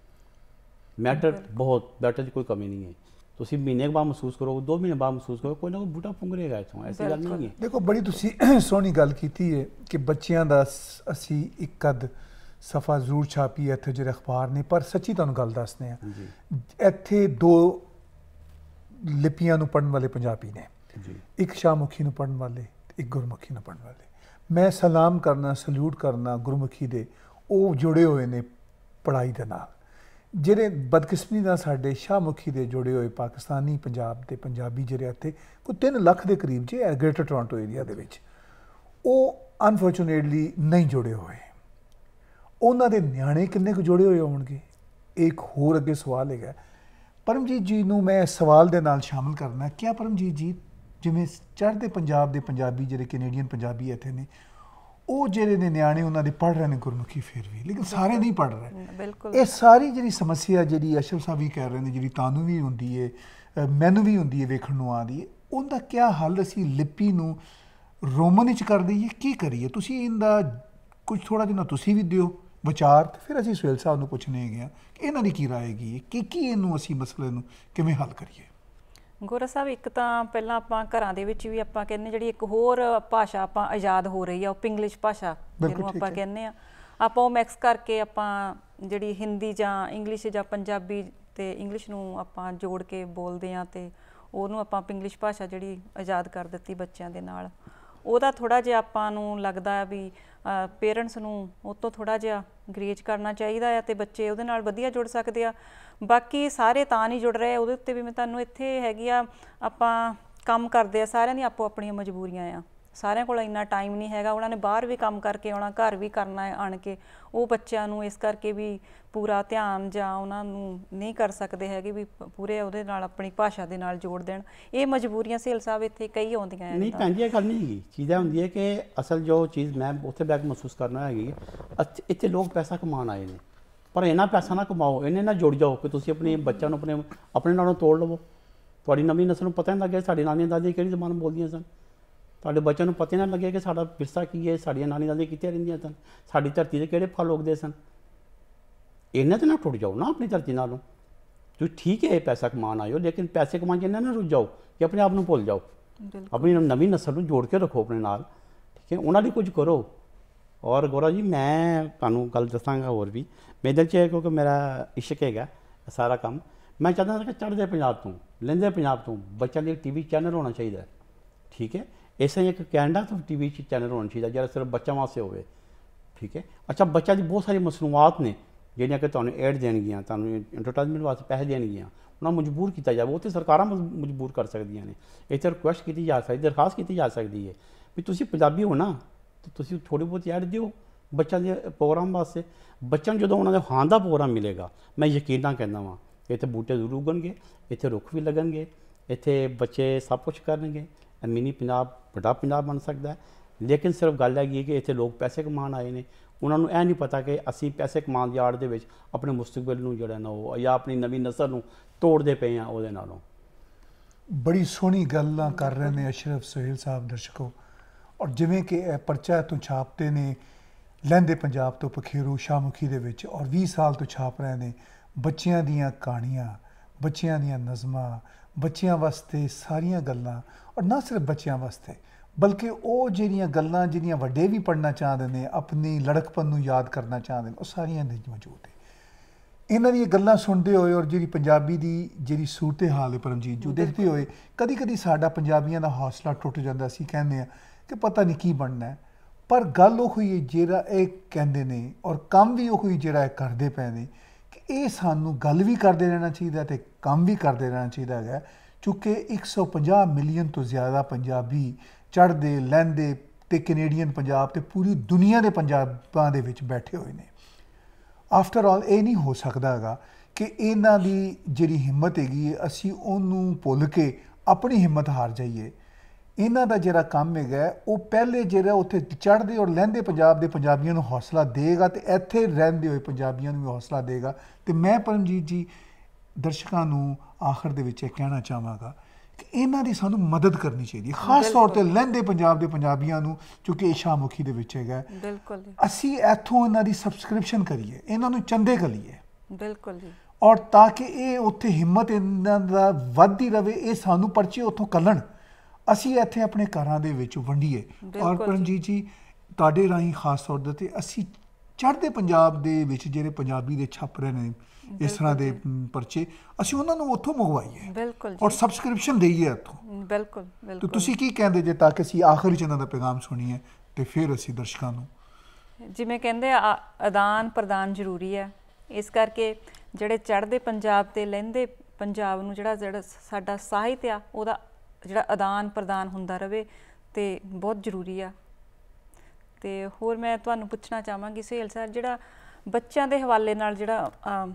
ਮੈਟਰ ਬਹੁਤ ਬੈਟਰ ਦੀ ਕੋਈ ਕਮੀ ਨਹੀਂ ਹੈ। ਤੁਸੀਂ ਮਹੀਨੇ ਬਾਅਦ ਮਹਿਸੂਸ ਕਰੋ, 2 ਮਹੀਨੇ ਬਾਅਦ ਮਹਿਸੂਸ ਕਰੋ, ਕੋਈ ਨਾ ਕੋਈ ਬੂਟਾ ਪੁੰਗਰੇਗਾ ਇੱਥੋਂ, ਐਸੀ ਗੱਲ ਨਹੀਂ ਹੈ। ਦੇਖੋ, ਬੜੀ ਤੁਸੀਂ ਸੋਹਣੀ ਗੱਲ ਕੀਤੀ ਹੈ ਕਿ ਬੱਚਿਆਂ ਦਾ ਅਸੀਂ ਇੱਕ ਅੱਧ ਸਫ਼ਾ ਜ਼ਰੂਰ ਛਾਪੀ ਇੱਥੇ ਜਿਹੜੇ ਅਖਬਾਰ ਨੇ, ਪਰ ਸੱਚੀ ਤੁਹਾਨੂੰ ਗੱਲ ਦੱਸਦੇ ਹਾਂ, ਇੱਥੇ 2 ਲਿਪੀਆਂ ਨੂੰ ਪੜ੍ਹਨ ਵਾਲੇ ਪੰਜਾਬੀ ਨੇ, ਇੱਕ ਸ਼ਾਹਮੁਖੀ ਨੂੰ ਪੜ੍ਹਨ ਵਾਲੇ, ਇੱਕ ਗੁਰਮੁਖੀ ਨੂੰ ਪੜ੍ਹਨ ਵਾਲੇ। ਮੈਂ ਸਲਾਮ ਕਰਨਾ, ਸਲੂਟ ਕਰਨਾ ਗੁਰਮੁਖੀ ਦੇ, ਉਹ ਜੁੜੇ ਹੋਏ ਨੇ ਪੜ੍ਹਾਈ ਦੇ ਨਾਲ। ਜਿਹੜੇ ਬਦਕਿਸਮਤੀ ਨਾਲ ਸਾਡੇ ਸ਼ਾਹਮੁਖੀ ਦੇ ਜੁੜੇ ਹੋਏ ਪਾਕਿਸਤਾਨੀ ਪੰਜਾਬ ਦੇ ਪੰਜਾਬੀ ਜਿਹੜੇ ਇੱਥੇ ਕੋਈ 3 ਲੱਖ ਦੇ ਕਰੀਬ ਜੇ ਗ੍ਰੇਟਰ ਟੋਰਾਂਟੋ ਏਰੀਆ ਦੇ ਵਿੱਚ, ਉਹ ਅਨਫੋਰਚੂਨੇਟਲੀ ਨਹੀਂ ਜੁੜੇ ਹੋਏ। ਉਹਨਾਂ ਦੇ ਨਿਆਣੇ ਕਿੰਨੇ ਕੁ ਜੁੜੇ ਹੋਏ ਹੋਣਗੇ? ਇੱਕ ਹੋਰ ਅੱਗੇ ਸਵਾਲ ਹੈਗਾ, ਪਰਮਜੀਤ ਜੀ ਨੂੰ ਮੈਂ ਸਵਾਲ ਦੇ ਨਾਲ ਸ਼ਾਮਲ ਕਰਨਾ। ਕਿਆ ਪਰਮਜੀਤ ਜੀ, ਜਿਵੇਂ ਚੜ੍ਹਦੇ ਪੰਜਾਬ ਦੇ ਪੰਜਾਬੀ ਜਿਹੜੇ ਕੈਨੇਡੀਅਨ ਪੰਜਾਬੀ ਇੱਥੇ ਨੇ, ਉਹ ਜਿਹੜੇ ਨੇ ਨਿਆਣੇ ਉਹਨਾਂ ਦੇ ਪੜ੍ਹ ਰਹੇ ਨੇ ਗੁਰਮੁਖੀ ਫਿਰ ਵੀ, ਲੇਕਿਨ ਸਾਰੇ ਨਹੀਂ ਪੜ੍ਹ ਰਹੇ। ਬਿਲਕੁਲ। ਇਹ ਸਾਰੀ ਜਿਹੜੀ ਸਮੱਸਿਆ ਜਿਹੜੀ ਅਸ਼ਰਫ ਸਾਹਿਬ ਵੀ ਕਹਿ ਰਹੇ ਨੇ, ਜਿਹੜੀ ਤੁਹਾਨੂੰ ਵੀ ਹੁੰਦੀ ਹੈ, ਮੈਨੂੰ ਵੀ ਹੁੰਦੀ ਹੈ, ਵੇਖਣ ਨੂੰ ਆਉਂਦੀ ਹੈ, ਉਹਦਾ ਕਿਆ ਹੱਲ? ਅਸੀਂ ਲਿਪੀ ਨੂੰ ਰੋਮਨ ਵਿੱਚ ਕਰ ਦਈਏ, ਕੀ ਕਰੀਏ? ਤੁਸੀਂ ਇਹਦਾ ਕੁਝ ਥੋੜ੍ਹਾ ਜਿਹਾ ਤੁਸੀਂ ਵੀ ਦਿਓ ਵਿਚਾਰ, ਤੇ ਫਿਰ ਅਸੀਂ ਸੁਹੇਲ ਸਾਹਿਬ ਨੂੰ ਪੁੱਛਣੇ ਹੈਗੇ ਕਿ ਇਹਨਾਂ ਦੀ ਕੀ ਰਾਏ ਹੈਗੀ ਹੈ ਕਿ ਇਹਨੂੰ ਅਸੀਂ ਮਸਲੇ ਨੂੰ ਕਿਵੇਂ ਹੱਲ ਕਰੀਏ। ਗੋਰਾ ਸਾਹਿਬ, ਇੱਕ ਤਾਂ ਪਹਿਲਾਂ ਆਪਾਂ ਘਰਾਂ ਦੇ ਵਿੱਚ ਵੀ ਆਪਾਂ ਕਹਿੰਦੇ ਜਿਹੜੀ ਇੱਕ ਹੋਰ ਭਾਸ਼ਾ ਆਪਾਂ ਆਜ਼ਾਦ ਹੋ ਰਹੀ ਆ, ਉਹ ਪਿੰਗਲਿਸ਼ ਭਾਸ਼ਾ ਜਿਹਨੂੰ ਆਪਾਂ ਕਹਿੰਦੇ ਆ, ਆਪਾਂ ਉਹ ਮਿਕਸ ਕਰਕੇ ਆਪਾਂ ਜਿਹੜੀ ਹਿੰਦੀ ਜਾਂ ਇੰਗਲਿਸ਼ ਜਾਂ ਪੰਜਾਬੀ ਤੇ ਇੰਗਲਿਸ਼ ਨੂੰ ਆਪਾਂ ਜੋੜ ਕੇ ਬੋਲਦੇ ਆ, ਤੇ ਉਹਨੂੰ ਆਪਾਂ ਪਿੰਗਲਿਸ਼ ਭਾਸ਼ਾ ਜਿਹੜੀ ਆਜ਼ਾਦ ਕਰ ਦਿੱਤੀ ਬੱਚਿਆਂ ਦੇ ਨਾਲ। ਉਹਦਾ ਥੋੜ੍ਹਾ ਜਿਹਾ ਆਪਾਂ ਨੂੰ ਲੱਗਦਾ ਹੈ ਵੀ ਪੇਰੈਂਟਸ ਨੂੰ ਉਹ ਤੋਂ ਥੋੜ੍ਹਾ ਜਿਹਾ ਗਰੇਜ ਕਰਨਾ ਚਾਹੀਦਾ ਆ, ਤੇ ਬੱਚੇ ਉਹਦੇ ਨਾਲ ਵਧੀਆ ਜੁੜ ਸਕਦੇ ਆ। ਬਾਕੀ ਸਾਰੇ ਤਾਂ ਨਹੀਂ ਜੁੜ ਰਹੇ, ਉਹਦੇ ਉੱਤੇ ਵੀ ਮੈਂ ਤੁਹਾਨੂੰ ਇੱਥੇ ਹੈਗੀ ਆ, ਆਪਾਂ ਕੰਮ ਕਰਦੇ ਆ, ਸਾਰਿਆਂ ਦੀ ਆਪੋ ਆਪਣੀਆਂ ਮਜਬੂਰੀਆਂ ਆ, ਸਾਰਿਆਂ ਕੋਲ ਇੰਨਾ ਟਾਈਮ ਨਹੀਂ ਹੈਗਾ, ਉਹਨਾਂ ਨੇ ਬਾਹਰ ਵੀ ਕੰਮ ਕਰਕੇ ਆਉਣਾ, ਘਰ ਵੀ ਕਰਨਾ ਹੈ ਆਣ ਕੇ, ਉਹ ਬੱਚਿਆਂ ਨੂੰ ਇਸ ਕਰਕੇ ਵੀ ਪੂਰਾ ਧਿਆਨ ਜਾਂ ਉਹਨਾਂ ਨੂੰ ਨਹੀਂ ਕਰ ਸਕਦੇ ਹੈਗੇ ਵੀ ਪੂਰੇ ਉਹਦੇ ਨਾਲ ਆਪਣੀ ਭਾਸ਼ਾ ਦੇ ਨਾਲ ਜੋੜ ਦੇਣ। ਇਹ ਮਜਬੂਰੀਆਂ ਸੁਹੇਲ ਸਾਹਿਬ ਇੱਥੇ ਕਈ ਆਉਂਦੀਆਂ। ਨਹੀਂ ਭੈਣ ਜੀ, ਇਹ ਗੱਲ ਨਹੀਂ ਹੈਗੀ। ਚੀਜ਼ਾਂ ਹੁੰਦੀ ਹੈ ਕਿ ਅਸਲ ਜੋ ਚੀਜ਼ ਮੈਂ ਉੱਥੇ ਬੈਠ ਕੇ ਮਹਿਸੂਸ ਕਰਨਾ ਹੈਗੀ, ਇੱਥੇ ਲੋਕ ਪੈਸਾ ਕਮਾਉਣ ਆਏ ਨੇ, ਪਰ ਇੰਨਾ ਪੈਸਾ ਨਾ ਕਮਾਓ, ਇਹਨੇ ਨਾ ਜੁੜ ਜਾਓ ਕਿ ਤੁਸੀਂ ਆਪਣੇ ਬੱਚਿਆਂ ਨੂੰ ਆਪਣੇ ਨਾਲੋਂ ਤੋੜ ਲਵੋ। ਤੁਹਾਡੀ ਨਵੀਂ ਨਸਲ ਨੂੰ ਪਤਾ ਨਹੀਂ ਲੱਗਿਆ ਸਾਡੀ ਨਾਨੀਆਂ ਦਾਦੀਆਂ ਕਿਹੜੀ ਜ਼ਬਾਨ ਬੋਲਦੀਆਂ ਸਨ, ਤੁਹਾਡੇ ਬੱਚਿਆਂ ਨੂੰ ਪਤਾ ਨਾ ਲੱਗਿਆ ਕਿ ਸਾਡਾ ਵਿਰਸਾ ਕੀ ਹੈ, ਸਾਡੀਆਂ ਨਾਨੀ ਦਾਦੀਆਂ ਕਿੱਥੇ ਰਹਿੰਦੀਆਂ ਸਨ, ਸਾਡੀ ਧਰਤੀ ਦੇ ਕਿਹੜੇ ਫਲ ਉੱਗਦੇ ਸਨ। ਇਹਨਾਂ 'ਤੇ ਨਾ ਟੁੱਟ ਜਾਓ ਨਾ ਆਪਣੀ ਧਰਤੀ ਨਾਲੋਂ। ਤੁਸੀਂ ਠੀਕ ਹੈ ਪੈਸਾ ਕਮਾਉਣ ਆਇਓ, ਲੇਕਿਨ ਪੈਸੇ ਕਮਾਉਣ 'ਚ ਇਹਨਾਂ ਨਾ ਰੁੱਝ ਜਾਓ ਕਿ ਆਪਣੇ ਆਪ ਨੂੰ ਭੁੱਲ ਜਾਓ। ਆਪਣੀ ਨਵੀਂ ਨਸਲ ਨੂੰ ਜੋੜ ਕੇ ਰੱਖੋ ਆਪਣੇ ਨਾਲ, ਠੀਕ ਹੈ, ਉਹਨਾਂ ਲਈ ਕੁਝ ਕਰੋ। ਔਰ ਗੌਰਵ ਜੀ, ਮੈਂ ਤੁਹਾਨੂੰ ਗੱਲ ਦੱਸਾਂਗਾ ਹੋਰ ਵੀ ਮੇਰੇ ਦਿਲ 'ਚ ਹੈ, ਕਿਉਂਕਿ ਮੇਰਾ ਇਸ਼ਕ ਹੈਗਾ ਸਾਰਾ ਕੰਮ। ਮੈਂ ਚਾਹੁੰਦਾ ਕਿ ਚੜ੍ਹਦੇ ਪੰਜਾਬ ਤੋਂ, ਲਹਿੰਦੇ ਪੰਜਾਬ ਤੋਂ ਬੱਚਿਆਂ ਲਈ TV ਚੈਨਲ ਹੋਣਾ ਚਾਹੀਦਾ, ਠੀਕ ਹੈ। ਇਸੇ ਇੱਕ ਕੈਨੇਡਾ ਤੋਂ TV 'ਚ ਚੈਨਲ ਹੋਣਾ ਚਾਹੀਦਾ ਜਿਹੜਾ ਸਿਰਫ ਬੱਚਿਆਂ ਵਾਸਤੇ ਹੋਵੇ, ਠੀਕ ਹੈ। ਅੱਛਾ, ਬੱਚਿਆਂ ਦੀ ਬਹੁਤ ਸਾਰੀ ਮਸਨੂਆਤ ਨੇ ਜਿਹੜੀਆਂ ਕਿ ਤੁਹਾਨੂੰ ਐਡ ਦੇਣਗੀਆਂ, ਤੁਹਾਨੂੰ ਐਂਟਰਟੇਨਮੈਂਟ ਵਾਸਤੇ ਪੈਸੇ ਦੇਣਗੀਆਂ, ਉਹਨਾਂ ਨੂੰ ਮਜਬੂਰ ਕੀਤਾ ਜਾਵੇ। ਉਹ ਤਾਂ ਸਰਕਾਰਾਂ ਮਜਬੂਰ ਕਰ ਸਕਦੀਆਂ ਨੇ। ਇੱਥੇ ਰਿਕੁਐਸਟ ਕੀਤੀ ਜਾ ਸਕਦੀ, ਦਰਖਾਸਤ ਕੀਤੀ ਜਾ ਸਕਦੀ ਹੈ ਵੀ ਤੁਸੀਂ ਪੰਜਾਬੀ ਹੋ ਨਾ, ਤਾਂ ਤੁਸੀਂ ਥੋੜ੍ਹੀ ਬਹੁਤ ਐਡ ਦਿਓ, ਬੱਚਿਆਂ ਦੇ ਪ੍ਰੋਗਰਾਮ ਵਾਸਤੇ। ਬੱਚਿਆਂ ਨੂੰ ਜਦੋਂ ਉਹਨਾਂ ਦੇ ਹਾਣ ਦਾ ਪ੍ਰੋਗਰਾਮ ਮਿਲੇਗਾ, ਮੈਂ ਯਕੀਨ ਨਾਲ ਕਹਿੰਦਾ ਵਾਂ ਕਿ ਇੱਥੇ ਬੂਟੇ ਜ਼ਰੂਰ ਉੱਗਣਗੇ, ਇੱਥੇ ਰੁੱਖ ਵੀ ਲੱਗਣਗੇ, ਇੱਥੇ ਬੱਚੇ ਸਭ ਕੁਛ ਕਰਨਗੇ। ਮਿਨੀ ਪੰਜਾਬ ਵੱਡਾ ਪੰਜਾਬ ਬਣ ਸਕਦਾ ਹੈ। ਲੇਕਿਨ ਸਿਰਫ ਗੱਲ ਹੈਗੀ ਹੈ ਕਿ ਇੱਥੇ ਲੋਕ ਪੈਸੇ ਕਮਾਉਣ ਆਏ ਨੇ, ਉਹਨਾਂ ਨੂੰ ਇਹ ਨਹੀਂ ਪਤਾ ਕਿ ਅਸੀਂ ਪੈਸੇ ਕਮਾਉਣ ਦੀ ਆੜ ਦੇ ਵਿੱਚ ਆਪਣੇ ਮੁਸਤਕਬਲ ਨੂੰ ਜਿਹੜਾ ਨਾ ਉਹ ਜਾਂ ਆਪਣੀ ਨਵੀਂ ਨਸਲ ਨੂੰ ਤੋੜਦੇ ਪਏ ਆ ਉਹਦੇ ਨਾਲੋਂ। ਬੜੀ ਸੋਹਣੀ ਗੱਲਾਂ ਕਰ ਰਹੇ ਨੇ ਅਸ਼ਰਫ ਸੁਹੇਲ ਸਾਹਿਬ ਦਰਸ਼ਕੋ। ਔਰ ਜਿਵੇਂ ਕਿ ਇਹ ਪਰਚਾ ਤੋਂ ਛਾਪਦੇ ਨੇ ਲਹਿੰਦੇ ਪੰਜਾਬ ਤੋਂ ਪਖੇਰੂ ਸ਼ਾਹਮੁਖੀ ਦੇ ਵਿੱਚ, ਔਰ 20 ਸਾਲ ਤੋਂ ਛਾਪ ਰਹੇ ਨੇ ਬੱਚਿਆਂ ਦੀਆਂ ਕਹਾਣੀਆਂ, ਬੱਚਿਆਂ ਦੀਆਂ ਨਜ਼ਮਾਂ, ਬੱਚਿਆਂ ਵਾਸਤੇ ਸਾਰੀਆਂ ਗੱਲਾਂ। ਔਰ ਨਾ ਸਿਰਫ ਬੱਚਿਆਂ ਵਾਸਤੇ ਬਲਕਿ ਉਹ ਜਿਹੜੀਆਂ ਗੱਲਾਂ ਜਿਹੜੀਆਂ ਵੱਡੇ ਵੀ ਪੜ੍ਹਨਾ ਚਾਹੁੰਦੇ ਨੇ, ਆਪਣੀ ਲੜਕਪਨ ਨੂੰ ਯਾਦ ਕਰਨਾ ਚਾਹੁੰਦੇ ਨੇ, ਉਹ ਸਾਰੀਆਂ ਦੇ ਮੌਜੂਦ ਹੈ। ਇਹਨਾਂ ਦੀਆਂ ਗੱਲਾਂ ਸੁਣਦੇ ਹੋਏ ਔਰ ਜਿਹੜੀ ਪੰਜਾਬੀ ਦੀ ਜਿਹੜੀ ਸੂਰਤ ਹਾਲ ਹੈ ਪਰਮਜੀਤ ਜੋ ਦੇਖਦੇ ਹੋਏ ਕਦੀ ਕਦੀ ਸਾਡਾ ਪੰਜਾਬੀਆਂ ਦਾ ਹੌਸਲਾ ਟੁੱਟ ਜਾਂਦਾ। ਅਸੀਂ ਕਹਿੰਦੇ ਹਾਂ ਕਿ ਪਤਾ ਨਹੀਂ ਕੀ ਬਣਨਾ ਹੈ, ਪਰ ਗੱਲ ਉਹ ਹੋਈ ਜਿਹੜਾ ਇਹ ਕਹਿੰਦੇ ਨੇ ਔਰ ਕੰਮ ਵੀ ਉਹ ਹੋਈ ਜਿਹੜਾ ਇਹ ਕਰਦੇ ਪਏ ਨੇ ਕਿ ਇਹ ਸਾਨੂੰ ਗੱਲ ਵੀ ਕਰਦੇ ਰਹਿਣਾ ਚਾਹੀਦਾ ਅਤੇ ਕੰਮ ਵੀ ਕਰਦੇ ਰਹਿਣਾ ਚਾਹੀਦਾ ਹੈਗਾ। ਚूँकि 150 ਮਿਲੀਅਨ ਤੋਂ ਜ਼ਿਆਦਾ ਪੰਜਾਬੀ ਚੜ੍ਹਦੇ ਲਹਿੰਦੇ ਅਤੇ ਕੈਨੇਡੀਅਨ ਪੰਜਾਬ ਅਤੇ ਪੂਰੀ ਦੁਨੀਆ ਦੇ ਪੰਜਾਬਾਂ ਦੇ ਵਿੱਚ ਬੈਠੇ ਹੋਏ ਨੇ। ਆਫਟਰ ਆਲ ਇਹ ਨਹੀਂ ਹੋ ਸਕਦਾ ਹੈਗਾ ਕਿ ਇਹਨਾਂ ਦੀ ਜਿਹੜੀ ਹਿੰਮਤ ਹੈਗੀ ਅਸੀਂ ਉਹਨੂੰ ਭੁੱਲ ਕੇ ਆਪਣੀ ਹਿੰਮਤ ਹਾਰ ਜਾਈਏ। ਇਹਨਾਂ ਦਾ ਜਿਹੜਾ ਕੰਮ ਹੈਗਾ ਉਹ ਪਹਿਲੇ ਜਿਹੜਾ ਉੱਥੇ ਚੜ੍ਹਦੇ ਔਰ ਲਹਿੰਦੇ ਪੰਜਾਬ ਦੇ ਪੰਜਾਬੀਆਂ ਨੂੰ ਹੌਸਲਾ ਦੇਗਾ ਅਤੇ ਇੱਥੇ ਰਹਿੰਦੇ ਹੋਏ ਪੰਜਾਬੀਆਂ ਨੂੰ ਵੀ ਹੌਸਲਾ ਦੇਗਾ। ਅਤੇ ਮੈਂ ਪਰਮਜੀਤ ਜੀ ਦਰਸ਼ਕਾਂ ਨੂੰ ਆਖਰ ਦੇ ਵਿੱਚ ਇਹ ਕਹਿਣਾ ਚਾਹਾਂਗਾ ਕਿ ਇਹਨਾਂ ਦੀ ਸਾਨੂੰ ਮਦਦ ਕਰਨੀ ਚਾਹੀਦੀ ਹੈ, ਖਾਸ ਤੌਰ 'ਤੇ ਲਹਿੰਦੇ ਪੰਜਾਬ ਦੇ ਪੰਜਾਬੀਆਂ ਨੂੰ, ਕਿਉਂਕਿ ਇਹ ਸ਼ਾਹਮੁਖੀ ਦੇ ਵਿੱਚ ਹੈਗਾ। ਬਿਲਕੁਲ ਅਸੀਂ ਇੱਥੋਂ ਇਹਨਾਂ ਦੀ ਸਬਸਕ੍ਰਿਪਸ਼ਨ ਕਰੀਏ, ਇਹਨਾਂ ਨੂੰ ਚੰਦੇ ਕਰੀਏ। ਬਿਲਕੁਲ ਜੀ। ਔਰ ਤਾਂ ਕਿ ਇਹ ਉੱਥੇ ਹਿੰਮਤ ਇਹਨਾਂ ਦਾ ਵੱਧਦੀ ਰਹੇ, ਇਹ ਸਾਨੂੰ ਪਰਚੇ ਉੱਥੋਂ ਕੱਲਣ, ਅਸੀਂ ਇੱਥੇ ਆਪਣੇ ਘਰਾਂ ਦੇ ਵਿੱਚ ਵੰਡੀਏ। ਔਰ ਪਰਮਜੀਤ ਜੀ ਤੁਹਾਡੇ ਰਾਹੀਂ ਖਾਸ ਤੌਰ ਦੇ 'ਤੇ ਅਸੀਂ ਚੜ੍ਹਦੇ ਪੰਜਾਬ ਦੇ ਵਿੱਚ ਜਿਹੜੇ ਪੰਜਾਬੀ ਦੇ ਛਪ ਰਹੇ ਨੇ ਇਸ ਤਰ੍ਹਾਂ ਦੇ ਪਰਚੇ, ਅਸੀਂ ਉਹਨਾਂ ਨੂੰ ਉੱਥੋਂ ਮੰਗਵਾਈਏ। ਬਿਲਕੁਲ। ਔਰ ਸਬਸਕ੍ਰਿਪਸ਼ਨ ਦੇਈਏ ਇੱਥੋਂ। ਬਿਲਕੁਲ ਬਿਲਕੁਲ। ਤੁਸੀਂ ਕੀ ਕਹਿੰਦੇ ਜੇ ਤਾਂ ਕਿ ਅਸੀਂ ਆਖਰੀ 'ਚ ਇਹਨਾਂ ਦਾ ਪੈਗਾਮ ਸੁਣੀਏ ਅਤੇ ਫਿਰ ਅਸੀਂ ਦਰਸ਼ਕਾਂ ਨੂੰ, ਜਿਵੇਂ ਕਹਿੰਦੇ ਆਦਾਨ ਪ੍ਰਦਾਨ ਜ਼ਰੂਰੀ ਹੈ, ਇਸ ਕਰਕੇ ਜਿਹੜੇ ਚੜ੍ਹਦੇ ਪੰਜਾਬ ਅਤੇ ਲਹਿੰਦੇ ਪੰਜਾਬ ਨੂੰ ਜਿਹੜਾ ਸਾਡਾ ਸਾਹਿਤ ਆ ਉਹਦਾ ਜਿਹੜਾ ਆਦਾਨ ਪ੍ਰਦਾਨ ਹੁੰਦਾ ਰਹੇ ਅਤੇ ਬਹੁਤ ਜ਼ਰੂਰੀ ਆ। ਅਤੇ ਹੋਰ ਮੈਂ ਤੁਹਾਨੂੰ ਪੁੱਛਣਾ ਚਾਹਾਂਗੀ ਸੁਹੇਲ ਸਰ, ਜਿਹੜਾ ਬੱਚਿਆਂ ਦੇ ਹਵਾਲੇ ਨਾਲ ਜਿਹੜਾ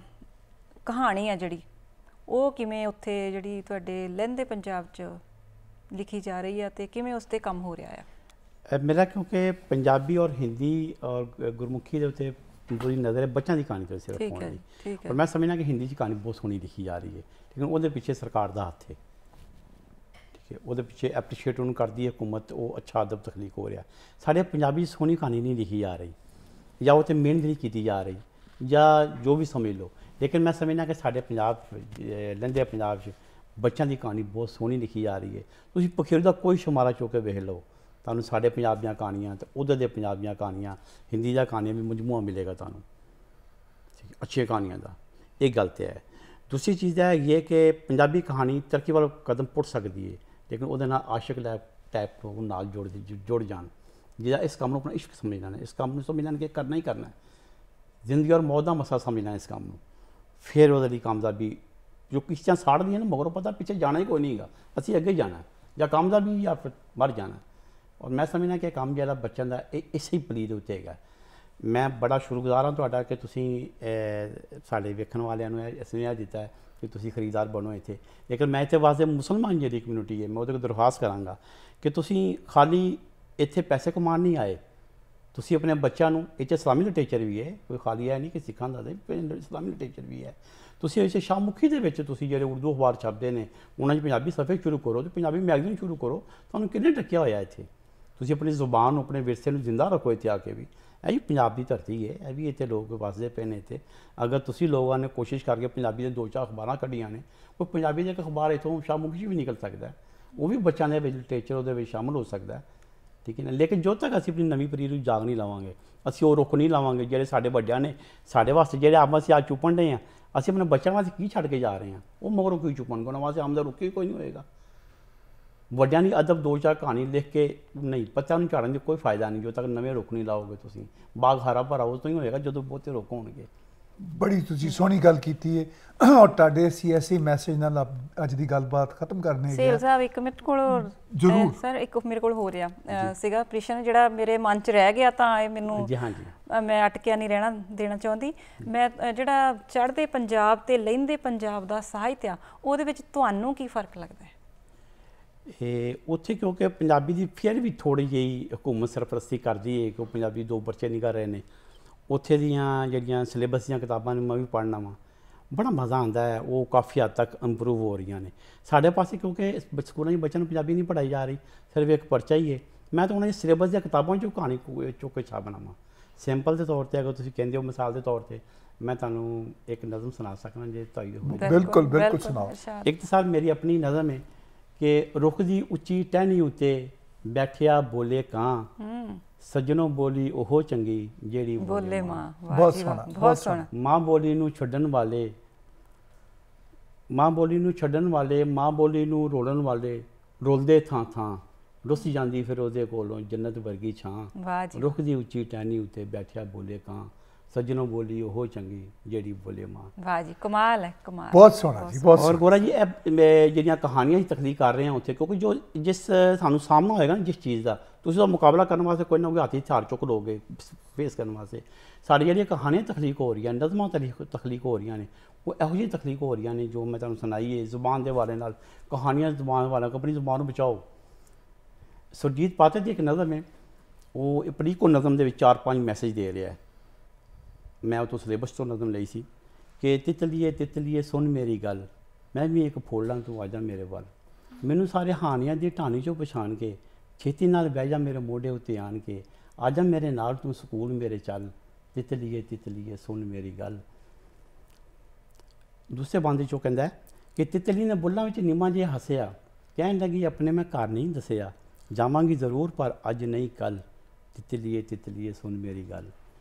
ਕਹਾਣੀ ਆ ਜਿਹੜੀ ਉਹ ਕਿਵੇਂ ਉੱਥੇ ਜਿਹੜੀ ਤੁਹਾਡੇ ਲਹਿੰਦੇ ਪੰਜਾਬ 'ਚ ਲਿਖੀ ਜਾ ਰਹੀ ਆ ਅਤੇ ਕਿਵੇਂ ਉਸ 'ਤੇ ਕੰਮ ਹੋ ਰਿਹਾ ਆ? ਮੇਰਾ ਕਿਉਂਕਿ ਪੰਜਾਬੀ ਔਰ ਹਿੰਦੀ ਔਰ ਗੁਰਮੁਖੀ ਦੇ ਉੱਤੇ ਪੂਰੀ ਨਜ਼ਰ ਹੈ ਬੱਚਿਆਂ ਦੀ ਕਹਾਣੀ ਤੋਂ ਸਿਰਫ ਹੋਣ ਦੀ। ਔਰ ਮੈਂ ਸਮਝਦਾ ਕਿ ਹਿੰਦੀ 'ਚ ਕਹਾਣੀ ਬਹੁਤ ਸੋਹਣੀ ਲਿਖੀ ਜਾ ਰਹੀ ਹੈ, ਲੇਕਿਨ ਉਹਦੇ ਪਿੱਛੇ ਸਰਕਾਰ ਦਾ ਹੱਥ ਹੈ। ਠੀਕ ਹੈ, ਉਹਦੇ ਪਿੱਛੇ ਐਪਰੀਸ਼ੀਏਟ ਉਹਨੂੰ ਕਰਦੀ ਹੈ ਹਕੂਮਤ, ਉਹ ਅੱਛਾ ਅਦਬ ਤਖਲੀਕ ਹੋ ਰਿਹਾ। ਸਾਡੇ ਪੰਜਾਬੀ 'ਚ ਸੋਹਣੀ ਕਹਾਣੀ ਨਹੀਂ ਲਿਖੀ ਜਾ ਰਹੀ, ਜਾਂ ਉਹ 'ਤੇ ਮਿਹਨਤ ਨਹੀਂ ਕੀਤੀ ਜਾ ਰਹੀ, ਜਾਂ ਜੋ ਵੀ ਸਮਝ ਲਓ। ਲੇਕਿਨ ਮੈਂ ਸਮਝਦਾ ਕਿ ਸਾਡੇ ਪੰਜਾਬ ਲਹਿੰਦੇ ਪੰਜਾਬ 'ਚ ਬੱਚਿਆਂ ਦੀ ਕਹਾਣੀ ਬਹੁਤ ਸੋਹਣੀ ਲਿਖੀ ਜਾ ਰਹੀ ਹੈ। ਤੁਸੀਂ ਪਖੇਰੂ ਦਾ ਕੋਈ ਸ਼ੁਮਾਰਾ ਚੁੱਕ ਕੇ ਵੇਖ ਲਓ, ਤੁਹਾਨੂੰ ਸਾਡੇ ਪੰਜਾਬ ਦੀਆਂ ਕਹਾਣੀਆਂ ਅਤੇ ਉੱਧਰ ਦੇ ਪੰਜਾਬ ਦੀਆਂ ਕਹਾਣੀਆਂ, ਹਿੰਦੀ ਦੀਆਂ ਕਹਾਣੀਆਂ ਵੀ ਮਜਮੂਆ ਮਿਲੇਗਾ ਤੁਹਾਨੂੰ, ਠੀਕ, ਅੱਛੀਆਂ ਕਹਾਣੀਆਂ ਦਾ। ਇਹ ਗੱਲ ਤਾਂ ਹੈ। ਦੂਸਰੀ ਚੀਜ਼ ਇਹ ਹੈਗੀ ਹੈ ਕਿ ਪੰਜਾਬੀ ਕਹਾਣੀ ਤਰੱਕੀ ਵੱਲ ਕਦਮ ਪੁੱਟ ਸਕਦੀ ਹੈ, ਲੇਕਿਨ ਉਹਦੇ ਨਾਲ ਆਸ਼ਿਕ ਟਾਈਪ ਨੂੰ ਨਾਲ ਜੁੜ ਜਾਣ, ਜਿਹੜਾ ਇਸ ਕੰਮ ਨੂੰ ਆਪਣਾ ਇਸ਼ਕ ਸਮਝ ਲੈਣ, ਇਸ ਕੰਮ ਨੂੰ ਸਮਝ ਲੈਣ ਕਿ ਕਰਨਾ ਹੀ ਕਰਨਾ, ਜ਼ਿੰਦਗੀ ਔਰ ਮੌਤ ਦਾ ਮਸਲਾ ਸਮਝ ਲੈਣ ਇਸ ਕੰਮ ਨੂੰ, ਫਿਰ ਉਹਦੇ ਲਈ ਕਾਮਯਾਬੀ ਜੋ ਕਿਸ਼ਤੀਆਂ ਸਾੜਦੀਆਂ ਨੇ ਮਗਰੋਂ ਪਤਾ ਪਿੱਛੇ ਜਾਣਾ ਹੀ ਕੋਈ ਨਹੀਂ ਹੈਗਾ, ਅਸੀਂ ਅੱਗੇ ਜਾਣਾ ਜਾਂ ਕਾਮਯਾਬੀ ਜਾਂ ਫਿਰ ਮਰ ਜਾਣਾ। ਔਰ ਮੈਂ ਸਮਝਦਾ ਕਿ ਕੰਮ ਜਿਹੜਾ ਬੱਚਿਆਂ ਦਾ ਇਹ ਇਸੇ ਹੀ ਪਲੀ ਦੇ ਉੱਤੇ ਹੈਗਾ। ਮੈਂ ਬੜਾ ਸ਼ੁਕਰਗੁਜ਼ਾਰ ਹਾਂ ਤੁਹਾਡਾ ਕਿ ਤੁਸੀਂ ਸਾਡੇ ਵੇਖਣ ਵਾਲਿਆਂ ਨੂੰ ਇਹ ਸੁਨੇਹਾ ਦਿੱਤਾ ਹੈ ਕਿ ਤੁਸੀਂ ਖਰੀਦਦਾਰ ਬਣੋ ਇੱਥੇ। ਲੇਕਿਨ ਮੈਂ ਇੱਥੇ ਵਾਸਤੇ ਮੁਸਲਮਾਨ ਜਿਹੜੀ ਕਮਿਊਨਿਟੀ ਹੈ, ਮੈਂ ਉਹਦੇ ਕੋਲ ਦਰਖਾਸਤ ਕਰਾਂਗਾ ਕਿ ਤੁਸੀਂ ਖਾਲੀ ਇੱਥੇ ਪੈਸੇ ਕਮਾਉਣ ਨਹੀਂ ਆਏ, ਤੁਸੀਂ ਆਪਣੇ ਬੱਚਿਆਂ ਨੂੰ ਇੱਥੇ ਇਸਲਾਮੀ ਲਿਟਰੇਚਰ ਵੀ ਹੈ, ਕੋਈ ਖਾਲੀ ਹੈ ਨਹੀਂ ਕਿ ਸਿੱਖਾਂ ਦਾ ਇਸਲਾਮੀ ਲਿਟਰੇਚਰ ਵੀ ਹੈ। ਤੁਸੀਂ ਇੱਥੇ ਸ਼ਾਹਮੁਖੀ ਦੇ ਵਿੱਚ ਤੁਸੀਂ ਜਿਹੜੇ ਉਰਦੂ ਅਖਬਾਰ ਛਪਦੇ ਨੇ ਉਹਨਾਂ 'ਚ ਪੰਜਾਬੀ ਸਫ਼ੇ ਸ਼ੁਰੂ ਕਰੋ ਅਤੇ ਪੰਜਾਬੀ ਮੈਗਜ਼ੀਨ ਸ਼ੁਰੂ ਕਰੋ। ਤੁਹਾਨੂੰ ਕਿੰਨੇ ਟੱਕਿਆ ਹੋਇਆ ਇੱਥੇ, ਤੁਸੀਂ ਆਪਣੀ ਜ਼ੁਬਾਨ ਨੂੰ ਆਪਣੇ ਵਿਰਸੇ ਨੂੰ ਜ਼ਿੰਦਾ ਰੱਖੋ ਇੱਥੇ ਆ ਕੇ ਵੀ। ਇਹ ਵੀ ਪੰਜਾਬ ਦੀ ਧਰਤੀ ਹੈ, ਇਹ ਵੀ ਇੱਥੇ ਲੋਕ ਵਸਦੇ ਪਏ ਨੇ ਇੱਥੇ। ਅਗਰ ਤੁਸੀਂ ਲੋਕਾਂ ਨੇ ਕੋਸ਼ਿਸ਼ ਕਰਕੇ ਪੰਜਾਬੀ ਦੇ 2-4 ਅਖਬਾਰਾਂ ਕੱਢੀਆਂ ਨੇ, ਕੋਈ ਪੰਜਾਬੀ ਦਾ ਇੱਕ ਅਖਬਾਰ ਇੱਥੋਂ ਸ਼ਾਹਮੁਖੀ 'ਚ ਵੀ ਨਿਕਲ ਸਕਦਾ, ਉਹ ਵੀ ਬੱਚਿਆਂ ਦੇ ਵਿੱਚ ਲਿਟਰੇਚਰ ਉਹਦੇ ਵਿੱਚ ਸ਼ਾਮਲ ਹੋ ਸਕਦਾ, ਠੀਕ ਹੈ ਨਾ। ਲੇਕਿਨ ਜਦੋਂ ਤੱਕ ਅਸੀਂ ਆਪਣੀ ਨਵੀਂ ਪੀੜ੍ਹੀ ਨੂੰ ਜਾਗ ਨਹੀਂ ਲਾਵਾਂਗੇ, ਅਸੀਂ ਉਹ ਰੁੱਖ ਨਹੀਂ ਲਾਵਾਂਗੇ ਜਿਹੜੇ ਸਾਡੇ ਵੱਡਿਆਂ ਨੇ ਸਾਡੇ ਵਾਸਤੇ ਜਿਹੜੇ ਆਮ ਅਸੀਂ ਅੱਜ ਚੁੱਪਣ ਰਹੇ ਹਾਂ, ਅਸੀਂ ਆਪਣੇ ਬੱਚਿਆਂ ਵਾਸਤੇ ਕੀ ਛੱਡ ਕੇ ਜਾ ਰਹੇ ਹਾਂ, ਉਹ ਮਗਰੋਂ ਕੀ ਚੁੱਪਣਗੇ, ਉਹਨਾਂ ਵਾਸਤੇ ਆਮ ਦਾ ਰੁੱਖ ਹੀ ਕੋਈ ਨਹੀਂ ਹੋਏਗਾ। ਵੱਡਿਆਂ ਦੀ ਅਦਬ 2-4 ਕਹਾਣੀ ਲਿਖ ਕੇ ਨਹੀਂ, ਪੱਤਿਆਂ ਨੂੰ ਝਾੜਨ ਦੀ ਕੋਈ ਫਾਇਦਾ ਨਹੀਂ ਜਦੋਂ ਤੱਕ ਨਵੇਂ ਰੁੱਖ ਨਹੀਂ ਲਾਓਗੇ ਤੁਸੀਂ। ਬਾਗ ਹਰਾ ਭਰਾ ਉਸ ਤੋਂ ਹੀ ਹੋਏਗਾ ਜਦੋਂ ਬਹੁਤੇ ਰੁੱਖ ਹੋਣਗੇ। ਬੜੀ ਤੁਸੀਂ ਸੋਹਣੀ ਗੱਲ ਕੀਤੀ ਹੈ ਔਰ ਤੁਹਾਡੇ ਅਸੀਂ ਐਸੇ ਮੈਸੇਜ ਨਾਲ ਅੱਜ ਦੀ ਗੱਲਬਾਤ ਖਤਮ ਕਰਨੇ ਹੈਗੇ ਸੇਲ ਸਾਹਿਬ ਇੱਕ ਮੇਰੇ ਕੋਲ ਜ਼ਰੂਰ। ਸਰ ਇੱਕ ਮੇਰੇ ਕੋਲ ਹੋ ਰਿਹਾ ਸੀਗਾ ਪ੍ਰਸ਼ਨ ਜਿਹੜਾ ਮੇਰੇ ਮਨ 'ਚ ਰਹਿ ਗਿਆ ਤਾਂ ਇਹ ਮੈਨੂੰ ਜੀ ਹਾਂਜੀ ਮੈਂ ਅਟਕਿਆ ਨਹੀਂ ਰਹਿਣਾ ਦੇਣਾ ਚਾਹੁੰਦੀ। ਮੈਂ ਜਿਹੜਾ ਚੜ੍ਹਦੇ ਪੰਜਾਬ ਤੇ ਲਹਿੰਦੇ ਪੰਜਾਬ ਦਾ ਸਾਹਿਤ ਆ ਉਹਦੇ ਵਿੱਚ ਤੁਹਾਨੂੰ ਕੀ ਫਰਕ ਲੱਗਦਾ ਹੈ? ਇਹ ਉੱਥੇ ਕਿਉਂਕਿ ਪੰਜਾਬੀ ਦੀ ਫਿਰ ਵੀ ਥੋੜ੍ਹੀ ਜਿਹੀ ਹਕੂਮਤ ਸਰਪ੍ਰਸਤੀ ਕਰਦੀ ਹੈ ਕਿ ਉਹ ਪੰਜਾਬੀ 2 ਬੱਚੇ ਨਹੀਂ ਕਰ ਰਹੇ ਨੇ। ਉੱਥੇ ਦੀਆਂ ਜਿਹੜੀਆਂ ਸਿਲੇਬਸ ਦੀਆਂ ਕਿਤਾਬਾਂ ਨੇ ਮੈਂ ਵੀ ਪੜ੍ਹਨਾ ਵਾ, ਬੜਾ ਮਜ਼ਾ ਆਉਂਦਾ ਹੈ। ਉਹ ਕਾਫੀ ਹੱਦ ਤੱਕ ਇੰਪਰੂਵ ਹੋ ਰਹੀਆਂ ਨੇ ਸਾਡੇ ਪਾਸੇ ਕਿਉਂਕਿ ਸਕੂਲਾਂ 'ਚ ਬੱਚਿਆਂ ਨੂੰ ਪੰਜਾਬੀ ਨਹੀਂ ਪੜ੍ਹਾਈ ਜਾ ਰਹੀ, ਸਿਰਫ ਇੱਕ ਪਰਚਾ ਹੀ ਹੈ। ਮੈਂ ਤਾਂ ਉਹਨਾਂ ਦੀ ਸਿਲੇਬਸ ਦੀਆਂ ਕਿਤਾਬਾਂ 'ਚੋਂ ਕਹਾਣੀ ਚੁੱਕ ਕੇ ਛਾਪ ਬਣਾਵਾਂ। ਸਿੰਪਲ ਦੇ ਤੌਰ ਤੇ ਅਗਰ ਤੁਸੀਂ ਕਹਿੰਦੇ ਹੋ ਮਿਸਾਲ ਦੇ ਤੌਰ ਤੇ ਮੈਂ ਤੁਹਾਨੂੰ ਇੱਕ ਨਜ਼ਮ ਸੁਣਾ ਸਕਦਾ ਜੇ ਤੁਹਾਡੀ ਹੋਵੇ। ਬਿਲਕੁਲ ਬਿਲਕੁਲ ਸੁਣਾਓ। ਇੱਕ ਤਾਂ ਸਾਹਿਬ ਮੇਰੀ ਆਪਣੀ ਨਜ਼ਮ ਹੈ ਕਿ ਰੁੱਖ ਦੀ ਉੱਚੀ ਟਹਿਣੀ ਉੱਤੇ ਬੈਠਿਆ ਬੋਲੇ ਕਾਂ, ਸੱਜਣੋਂ ਬੋਲੀ ਉਹ ਚੰਗੀ ਜਿਹੜੀ ਬੋਲੇ ਮਾਂ। ਬਹੁਤ ਸੋਹਣਾ ਬਹੁਤ ਸੋਹਣਾ। ਮਾਂ ਬੋਲੀ ਨੂੰ ਛੱਡਣ ਵਾਲੇ, ਮਾਂ ਬੋਲੀ ਨੂੰ ਛੱਡਣ ਵਾਲੇ, ਮਾਂ ਬੋਲੀ ਨੂੰ ਰੋਲਣ ਵਾਲੇ, ਰੋਲਦੇ ਥਾਂ ਥਾਂ ਰੁੱਸ ਜਾਂਦੀ ਫਿਰ ਉਹਦੇ ਕੋਲੋਂ ਜੰਨਤ ਵਰਗੀ ਛਾਂ। ਵਾਹ ਜੀ। ਰੁੱਖ ਦੀ ਉੱਚੀ ਟਹਿਣੀ ਉੱਤੇ ਬੈਠਿਆ ਬੋਲੇ ਕਾਂ, ਸੱਜਣੋਂ ਬੋਲੀ ਉਹ ਚੰਗੀ ਜਿਹੜੀ ਬੋਲੇ ਮਾਂ। ਵਾਹ ਜੀ, ਕਮਾਲ ਹੈ, ਕਮਾਲ। ਬਹੁਤ ਸੋਹਣਾ ਜੀ, ਬਹੁਤ ਔਰ ਸੋਹਣਾ। ਗੋਰਾ ਜੀ ਇਹ ਜਿਹੜੀਆਂ ਕਹਾਣੀਆਂ ਅਸੀਂ ਤਖਲੀਕ ਕਰ ਰਹੇ ਹਾਂ ਉੱਥੇ, ਕਿਉਂਕਿ ਜੋ ਜਿਸ ਸਾਨੂੰ ਸਾਹਮਣਾ ਹੋਏਗਾ ਨਾ ਜਿਸ ਚੀਜ਼ ਦਾ, ਤੁਸੀਂ ਉਹਦਾ ਮੁਕਾਬਲਾ ਕਰਨ ਵਾਸਤੇ ਕੋਈ ਨਾ ਕੋਈ ਹੱਥ ਹਥਿਆਰ ਚੁੱਕ ਲਓਗੇ ਫੇਸ ਕਰਨ ਵਾਸਤੇ। ਸਾਡੀ ਜਿਹੜੀਆਂ ਕਹਾਣੀਆਂ ਤਖਲੀਕ ਹੋ ਰਹੀਆਂ, ਨਜ਼ਮਾਂ ਤਖਲੀਕ ਹੋ ਰਹੀਆਂ ਨੇ, ਉਹ ਇਹੋ ਜਿਹੀ ਤਖਲੀਕ ਹੋ ਰਹੀਆਂ ਨੇ ਜੋ ਮੈਂ ਤੁਹਾਨੂੰ ਸੁਣਾਈ ਹੈ ਜ਼ੁਬਾਨ ਦੇ ਵਾਲੇ ਨਾਲ। ਕਹਾਣੀਆਂ ਜ਼ੁਬਾਨ ਵਾਲਾ, ਆਪਣੀ ਜ਼ੁਬਾਨ ਨੂੰ ਬਚਾਓ। ਸੁਰਜੀਤ ਪਾਤਰ ਦੀ ਇੱਕ ਨਜ਼ਮ ਹੈ, ਉਹ ਆਪਣੀ ਇੱਕੋ ਨਜ਼ਮ ਦੇ ਵਿੱਚ 4-5 ਮੈਸੇਜ ਦੇ ਰਿਹਾ ਹੈ। ਮੈਂ ਉਹ ਤੋਂ ਸਿਲੇਬਸ ਤੋਂ ਨਜ਼ਮ ਲਈ ਸੀ ਕਿ ਤਿਤਲੀਏ ਤਿਤਲੀਏ ਸੁਣ ਮੇਰੀ ਗੱਲ, ਮੈਂ ਵੀ ਇੱਕ ਫੋਲਾਂ ਤੂੰ ਆ ਜਾ ਮੇਰੇ ਵੱਲ, ਮੈਨੂੰ ਸਾਰੇ ਹਾਨੀਆਂ ਦੀ ਢਾਣੀ 'ਚੋਂ ਪਛਾਣ ਕੇ, ਛੇਤੀ ਨਾਲ ਬਹਿ ਜਾ ਮੇਰੇ ਮੋਢੇ ਉੱਤੇ ਆਣ ਕੇ, ਆ ਜਾ ਮੇਰੇ ਨਾਲ ਤੂੰ ਸਕੂਲ ਮੇਰੇ ਚੱਲ, ਤਿਤਲੀਏ ਤਿਤਲੀਏ ਸੁਣ ਮੇਰੀ ਗੱਲ। ਦੂਸਰੇ ਬਾਂਦੇ 'ਚੋਂ ਕਹਿੰਦਾ ਹੈ ਕਿ ਤਿਤਲੀ ਨੇ ਬੁੱਲਾਂ ਵਿੱਚ ਨਿੰਮਾਂ ਜਿਹਾ ਹੱਸਿਆ, ਕਹਿਣ ਲੱਗੀ ਆਪਣੇ ਮੈਂ ਘਰ ਨਹੀਂ ਦੱਸਿਆ, ਜਾਵਾਂਗੀ ਜ਼ਰੂਰ ਪਰ ਅੱਜ ਨਹੀਂ ਕੱਲ, ਤਿਤਲੀਏ ਤਿਤਲੀਏ ਸੁਣ ਮੇਰੀ ਗੱਲ।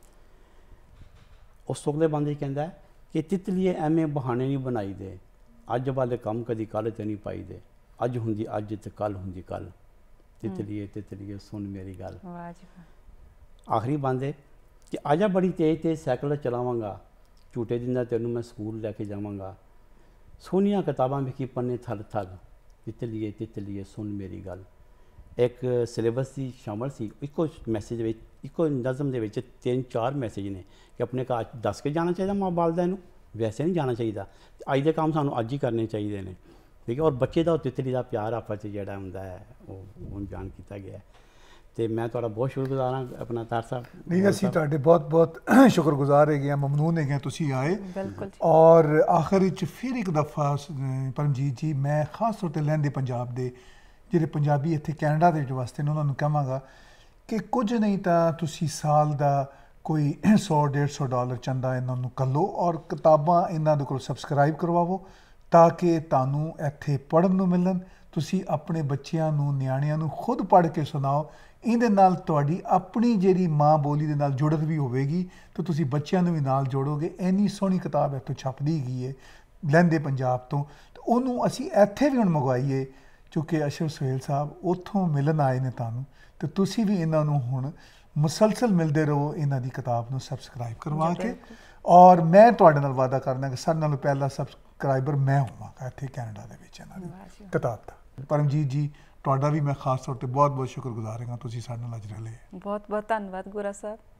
ਉਸ ਤੋਂ ਅਗਲੇ ਬੰਦੇ ਕਹਿੰਦਾ ਹੈ ਕਿ ਤਿਤਲੀਏ ਐਵੇਂ ਬਹਾਨੇ ਨਹੀਂ ਬਣਾਈ ਦੇ, ਅੱਜ ਵਾਲੇ ਕੰਮ ਕਦੀ ਕੱਲ੍ਹ ਤੇ ਨਹੀਂ ਪਾਈ ਦੇ, ਅੱਜ ਹੁੰਦੀ ਅੱਜ ਤੇ ਕੱਲ੍ਹ ਹੁੰਦੀ ਕੱਲ੍ਹ, ਤਿਤਲੀਏ ਤਿਤਲੀਏ ਸੁਣ ਮੇਰੀ ਗੱਲ। ਵਾਹ ਜੀ। ਆਖਰੀ ਬੰਦੇ ਕਿ ਆਜਾ ਬੜੀ ਤੇਜ਼ ਤੇਜ਼ ਸਾਈਕਲ ਚਲਾਵਾਂਗਾ, ਝੂਟੇ ਦਿੰਦਾ ਤੈਨੂੰ ਮੈਂ ਸਕੂਲ ਲੈ ਕੇ ਜਾਵਾਂਗਾ, ਸੋਹਣੀਆਂ ਕਿਤਾਬਾਂ ਵੇਖੀ ਪੰਨੇ ਥਲ ਥਲ, ਤਿਤਲੀਏ ਤਿਤਲੀਏ ਸੁਣ ਮੇਰੀ ਗੱਲ। ਇੱਕ ਸਿਲੇਬਸ ਦੀ ਸ਼ਾਮਲ ਸੀ, ਇੱਕੋ ਮੈਸੇਜ ਵਿੱਚ, ਇੱਕੋ ਨਜ਼ਮ ਦੇ ਵਿੱਚ 3-4 ਮੈਸੇਜ ਨੇ ਕਿ ਆਪਣੇ ਘਰ ਦੱਸ ਕੇ ਜਾਣਾ ਚਾਹੀਦਾ ਮਾਂ ਵਾਲਿਆਂ ਨੂੰ, ਵੈਸੇ ਨਹੀਂ ਜਾਣਾ ਚਾਹੀਦਾ। ਅੱਜ ਦੇ ਕੰਮ ਸਾਨੂੰ ਅੱਜ ਹੀ ਕਰਨੇ ਚਾਹੀਦੇ ਨੇ, ਠੀਕ ਹੈ। ਔਰ ਬੱਚੇ ਦਾ ਤਿਤਲੀ ਦਾ ਪਿਆਰ ਆਪਸ 'ਚ ਜਿਹੜਾ ਹੁੰਦਾ ਹੈ ਉਹ ਬਿਆਨ ਕੀਤਾ ਗਿਆ ਹੈ। ਤੇ ਮੈਂ ਤੁਹਾਡਾ ਬਹੁਤ ਸ਼ੁਕਰਗੁਜ਼ਾਰ ਹਾਂ ਆਪਣਾ ਤਾਰ ਸਾਹਿਬ। ਨਹੀਂ, ਅਸੀਂ ਤੁਹਾਡੇ ਬਹੁਤ ਬਹੁਤ ਸ਼ੁਕਰਗੁਜ਼ਾਰ ਹੈਗੇ ਹਾਂ, ਮਮਨੂਨ ਹੈਗੇ ਹਾਂ ਤੁਸੀਂ ਆਏ। ਬਿਲਕੁਲ। ਔਰ ਆਖਰ ਵਿੱਚ ਫਿਰ ਇੱਕ ਦਫਾ ਪਰਮਜੀਤ ਜੀ, ਮੈਂ ਖਾਸ ਤੌਰ 'ਤੇ ਲਹਿੰਦੇ ਪੰਜਾਬ ਦੇ ਜਿਹੜੇ ਪੰਜਾਬੀ ਇੱਥੇ ਕੈਨੇਡਾ ਦੇ ਵਿੱਚ ਵਸਦੇ ਨੇ ਉਹਨਾਂ ਨੂੰ ਕਹਾਂਗਾ ਕਿ ਕੁਝ ਨਹੀਂ ਤਾਂ ਤੁਸੀਂ ਸਾਲ ਦਾ ਕੋਈ $100-150 ਚੰਦਾ ਇਹਨਾਂ ਨੂੰ ਕੱਲੋ ਔਰ ਕਿਤਾਬਾਂ ਇਹਨਾਂ ਦੇ ਕੋਲ ਸਬਸਕ੍ਰਾਈਬ ਕਰਵਾਵੋ ਤਾਂ ਕਿ ਤੁਹਾਨੂੰ ਇੱਥੇ ਪੜ੍ਹਨ ਨੂੰ ਮਿਲਣ। ਤੁਸੀਂ ਆਪਣੇ ਬੱਚਿਆਂ ਨੂੰ, ਨਿਆਣਿਆਂ ਨੂੰ ਖੁਦ ਪੜ੍ਹ ਕੇ ਸੁਣਾਓ। ਇਹਦੇ ਨਾਲ ਤੁਹਾਡੀ ਆਪਣੀ ਜਿਹੜੀ ਮਾਂ ਬੋਲੀ ਦੇ ਨਾਲ ਜੁੜਤ ਵੀ ਹੋਵੇਗੀ ਤੇ ਤੁਸੀਂ ਬੱਚਿਆਂ ਨੂੰ ਵੀ ਨਾਲ ਜੋੜੋਗੇ। ਇੰਨੀ ਸੋਹਣੀ ਕਿਤਾਬ ਇੱਥੋਂ ਛਪਦੀ ਗਈ ਹੈ ਲਹਿੰਦੇ ਪੰਜਾਬ ਤੋਂ, ਤੇ ਉਹਨੂੰ ਅਸੀਂ ਇੱਥੇ ਵੀ ਹੁਣ ਮੰਗਵਾਈਏ ਕਿਉਂਕਿ ਅਸ਼ਰਫ ਸੁਹੇਲ ਸਾਹਿਬ ਉੱਥੋਂ ਮਿਲਣ ਆਏ ਨੇ ਤੁਹਾਨੂੰ, ਤੇ ਤੁਸੀਂ ਵੀ ਇਹਨਾਂ ਨੂੰ ਹੁਣ ਮੁਸਲਸਲ ਮਿਲਦੇ ਰਹੋ ਇਹਨਾਂ ਦੀ ਕਿਤਾਬ ਨੂੰ ਸਬਸਕ੍ਰਾਈਬ ਕਰਵਾ ਕੇ। ਔਰ ਮੈਂ ਤੁਹਾਡੇ ਨਾਲ ਵਾਅਦਾ ਕਰਦਾ ਕਿ ਸਾਰਿਆਂ ਨਾਲੋਂ ਪਹਿਲਾ ਸਬਸਕ੍ਰਾਈਬਰ ਮੈਂ ਹੋਵਾਂਗਾ ਇੱਥੇ ਕੈਨੇਡਾ ਦੇ ਵਿੱਚ ਇਹਨਾਂ ਦੀ ਕਿਤਾਬ ਦਾ। ਪਰਮਜੀਤ ਜੀ, ਤੁਹਾਡਾ ਵੀ ਮੈਂ ਖਾਸ ਤੌਰ ਤੇ ਬਹੁਤ ਬਹੁਤ ਸ਼ੁਕਰਗੁਜ਼ਾਰ ਹਾਂ, ਤੁਸੀਂ ਸਾਡੇ ਨਾਲ ਅੱਜ ਰਹੇ। ਬਹੁਤ ਬਹੁਤ ਧੰਨਵਾਦ ਗੋਰਾ ਸਾਹਿਬ।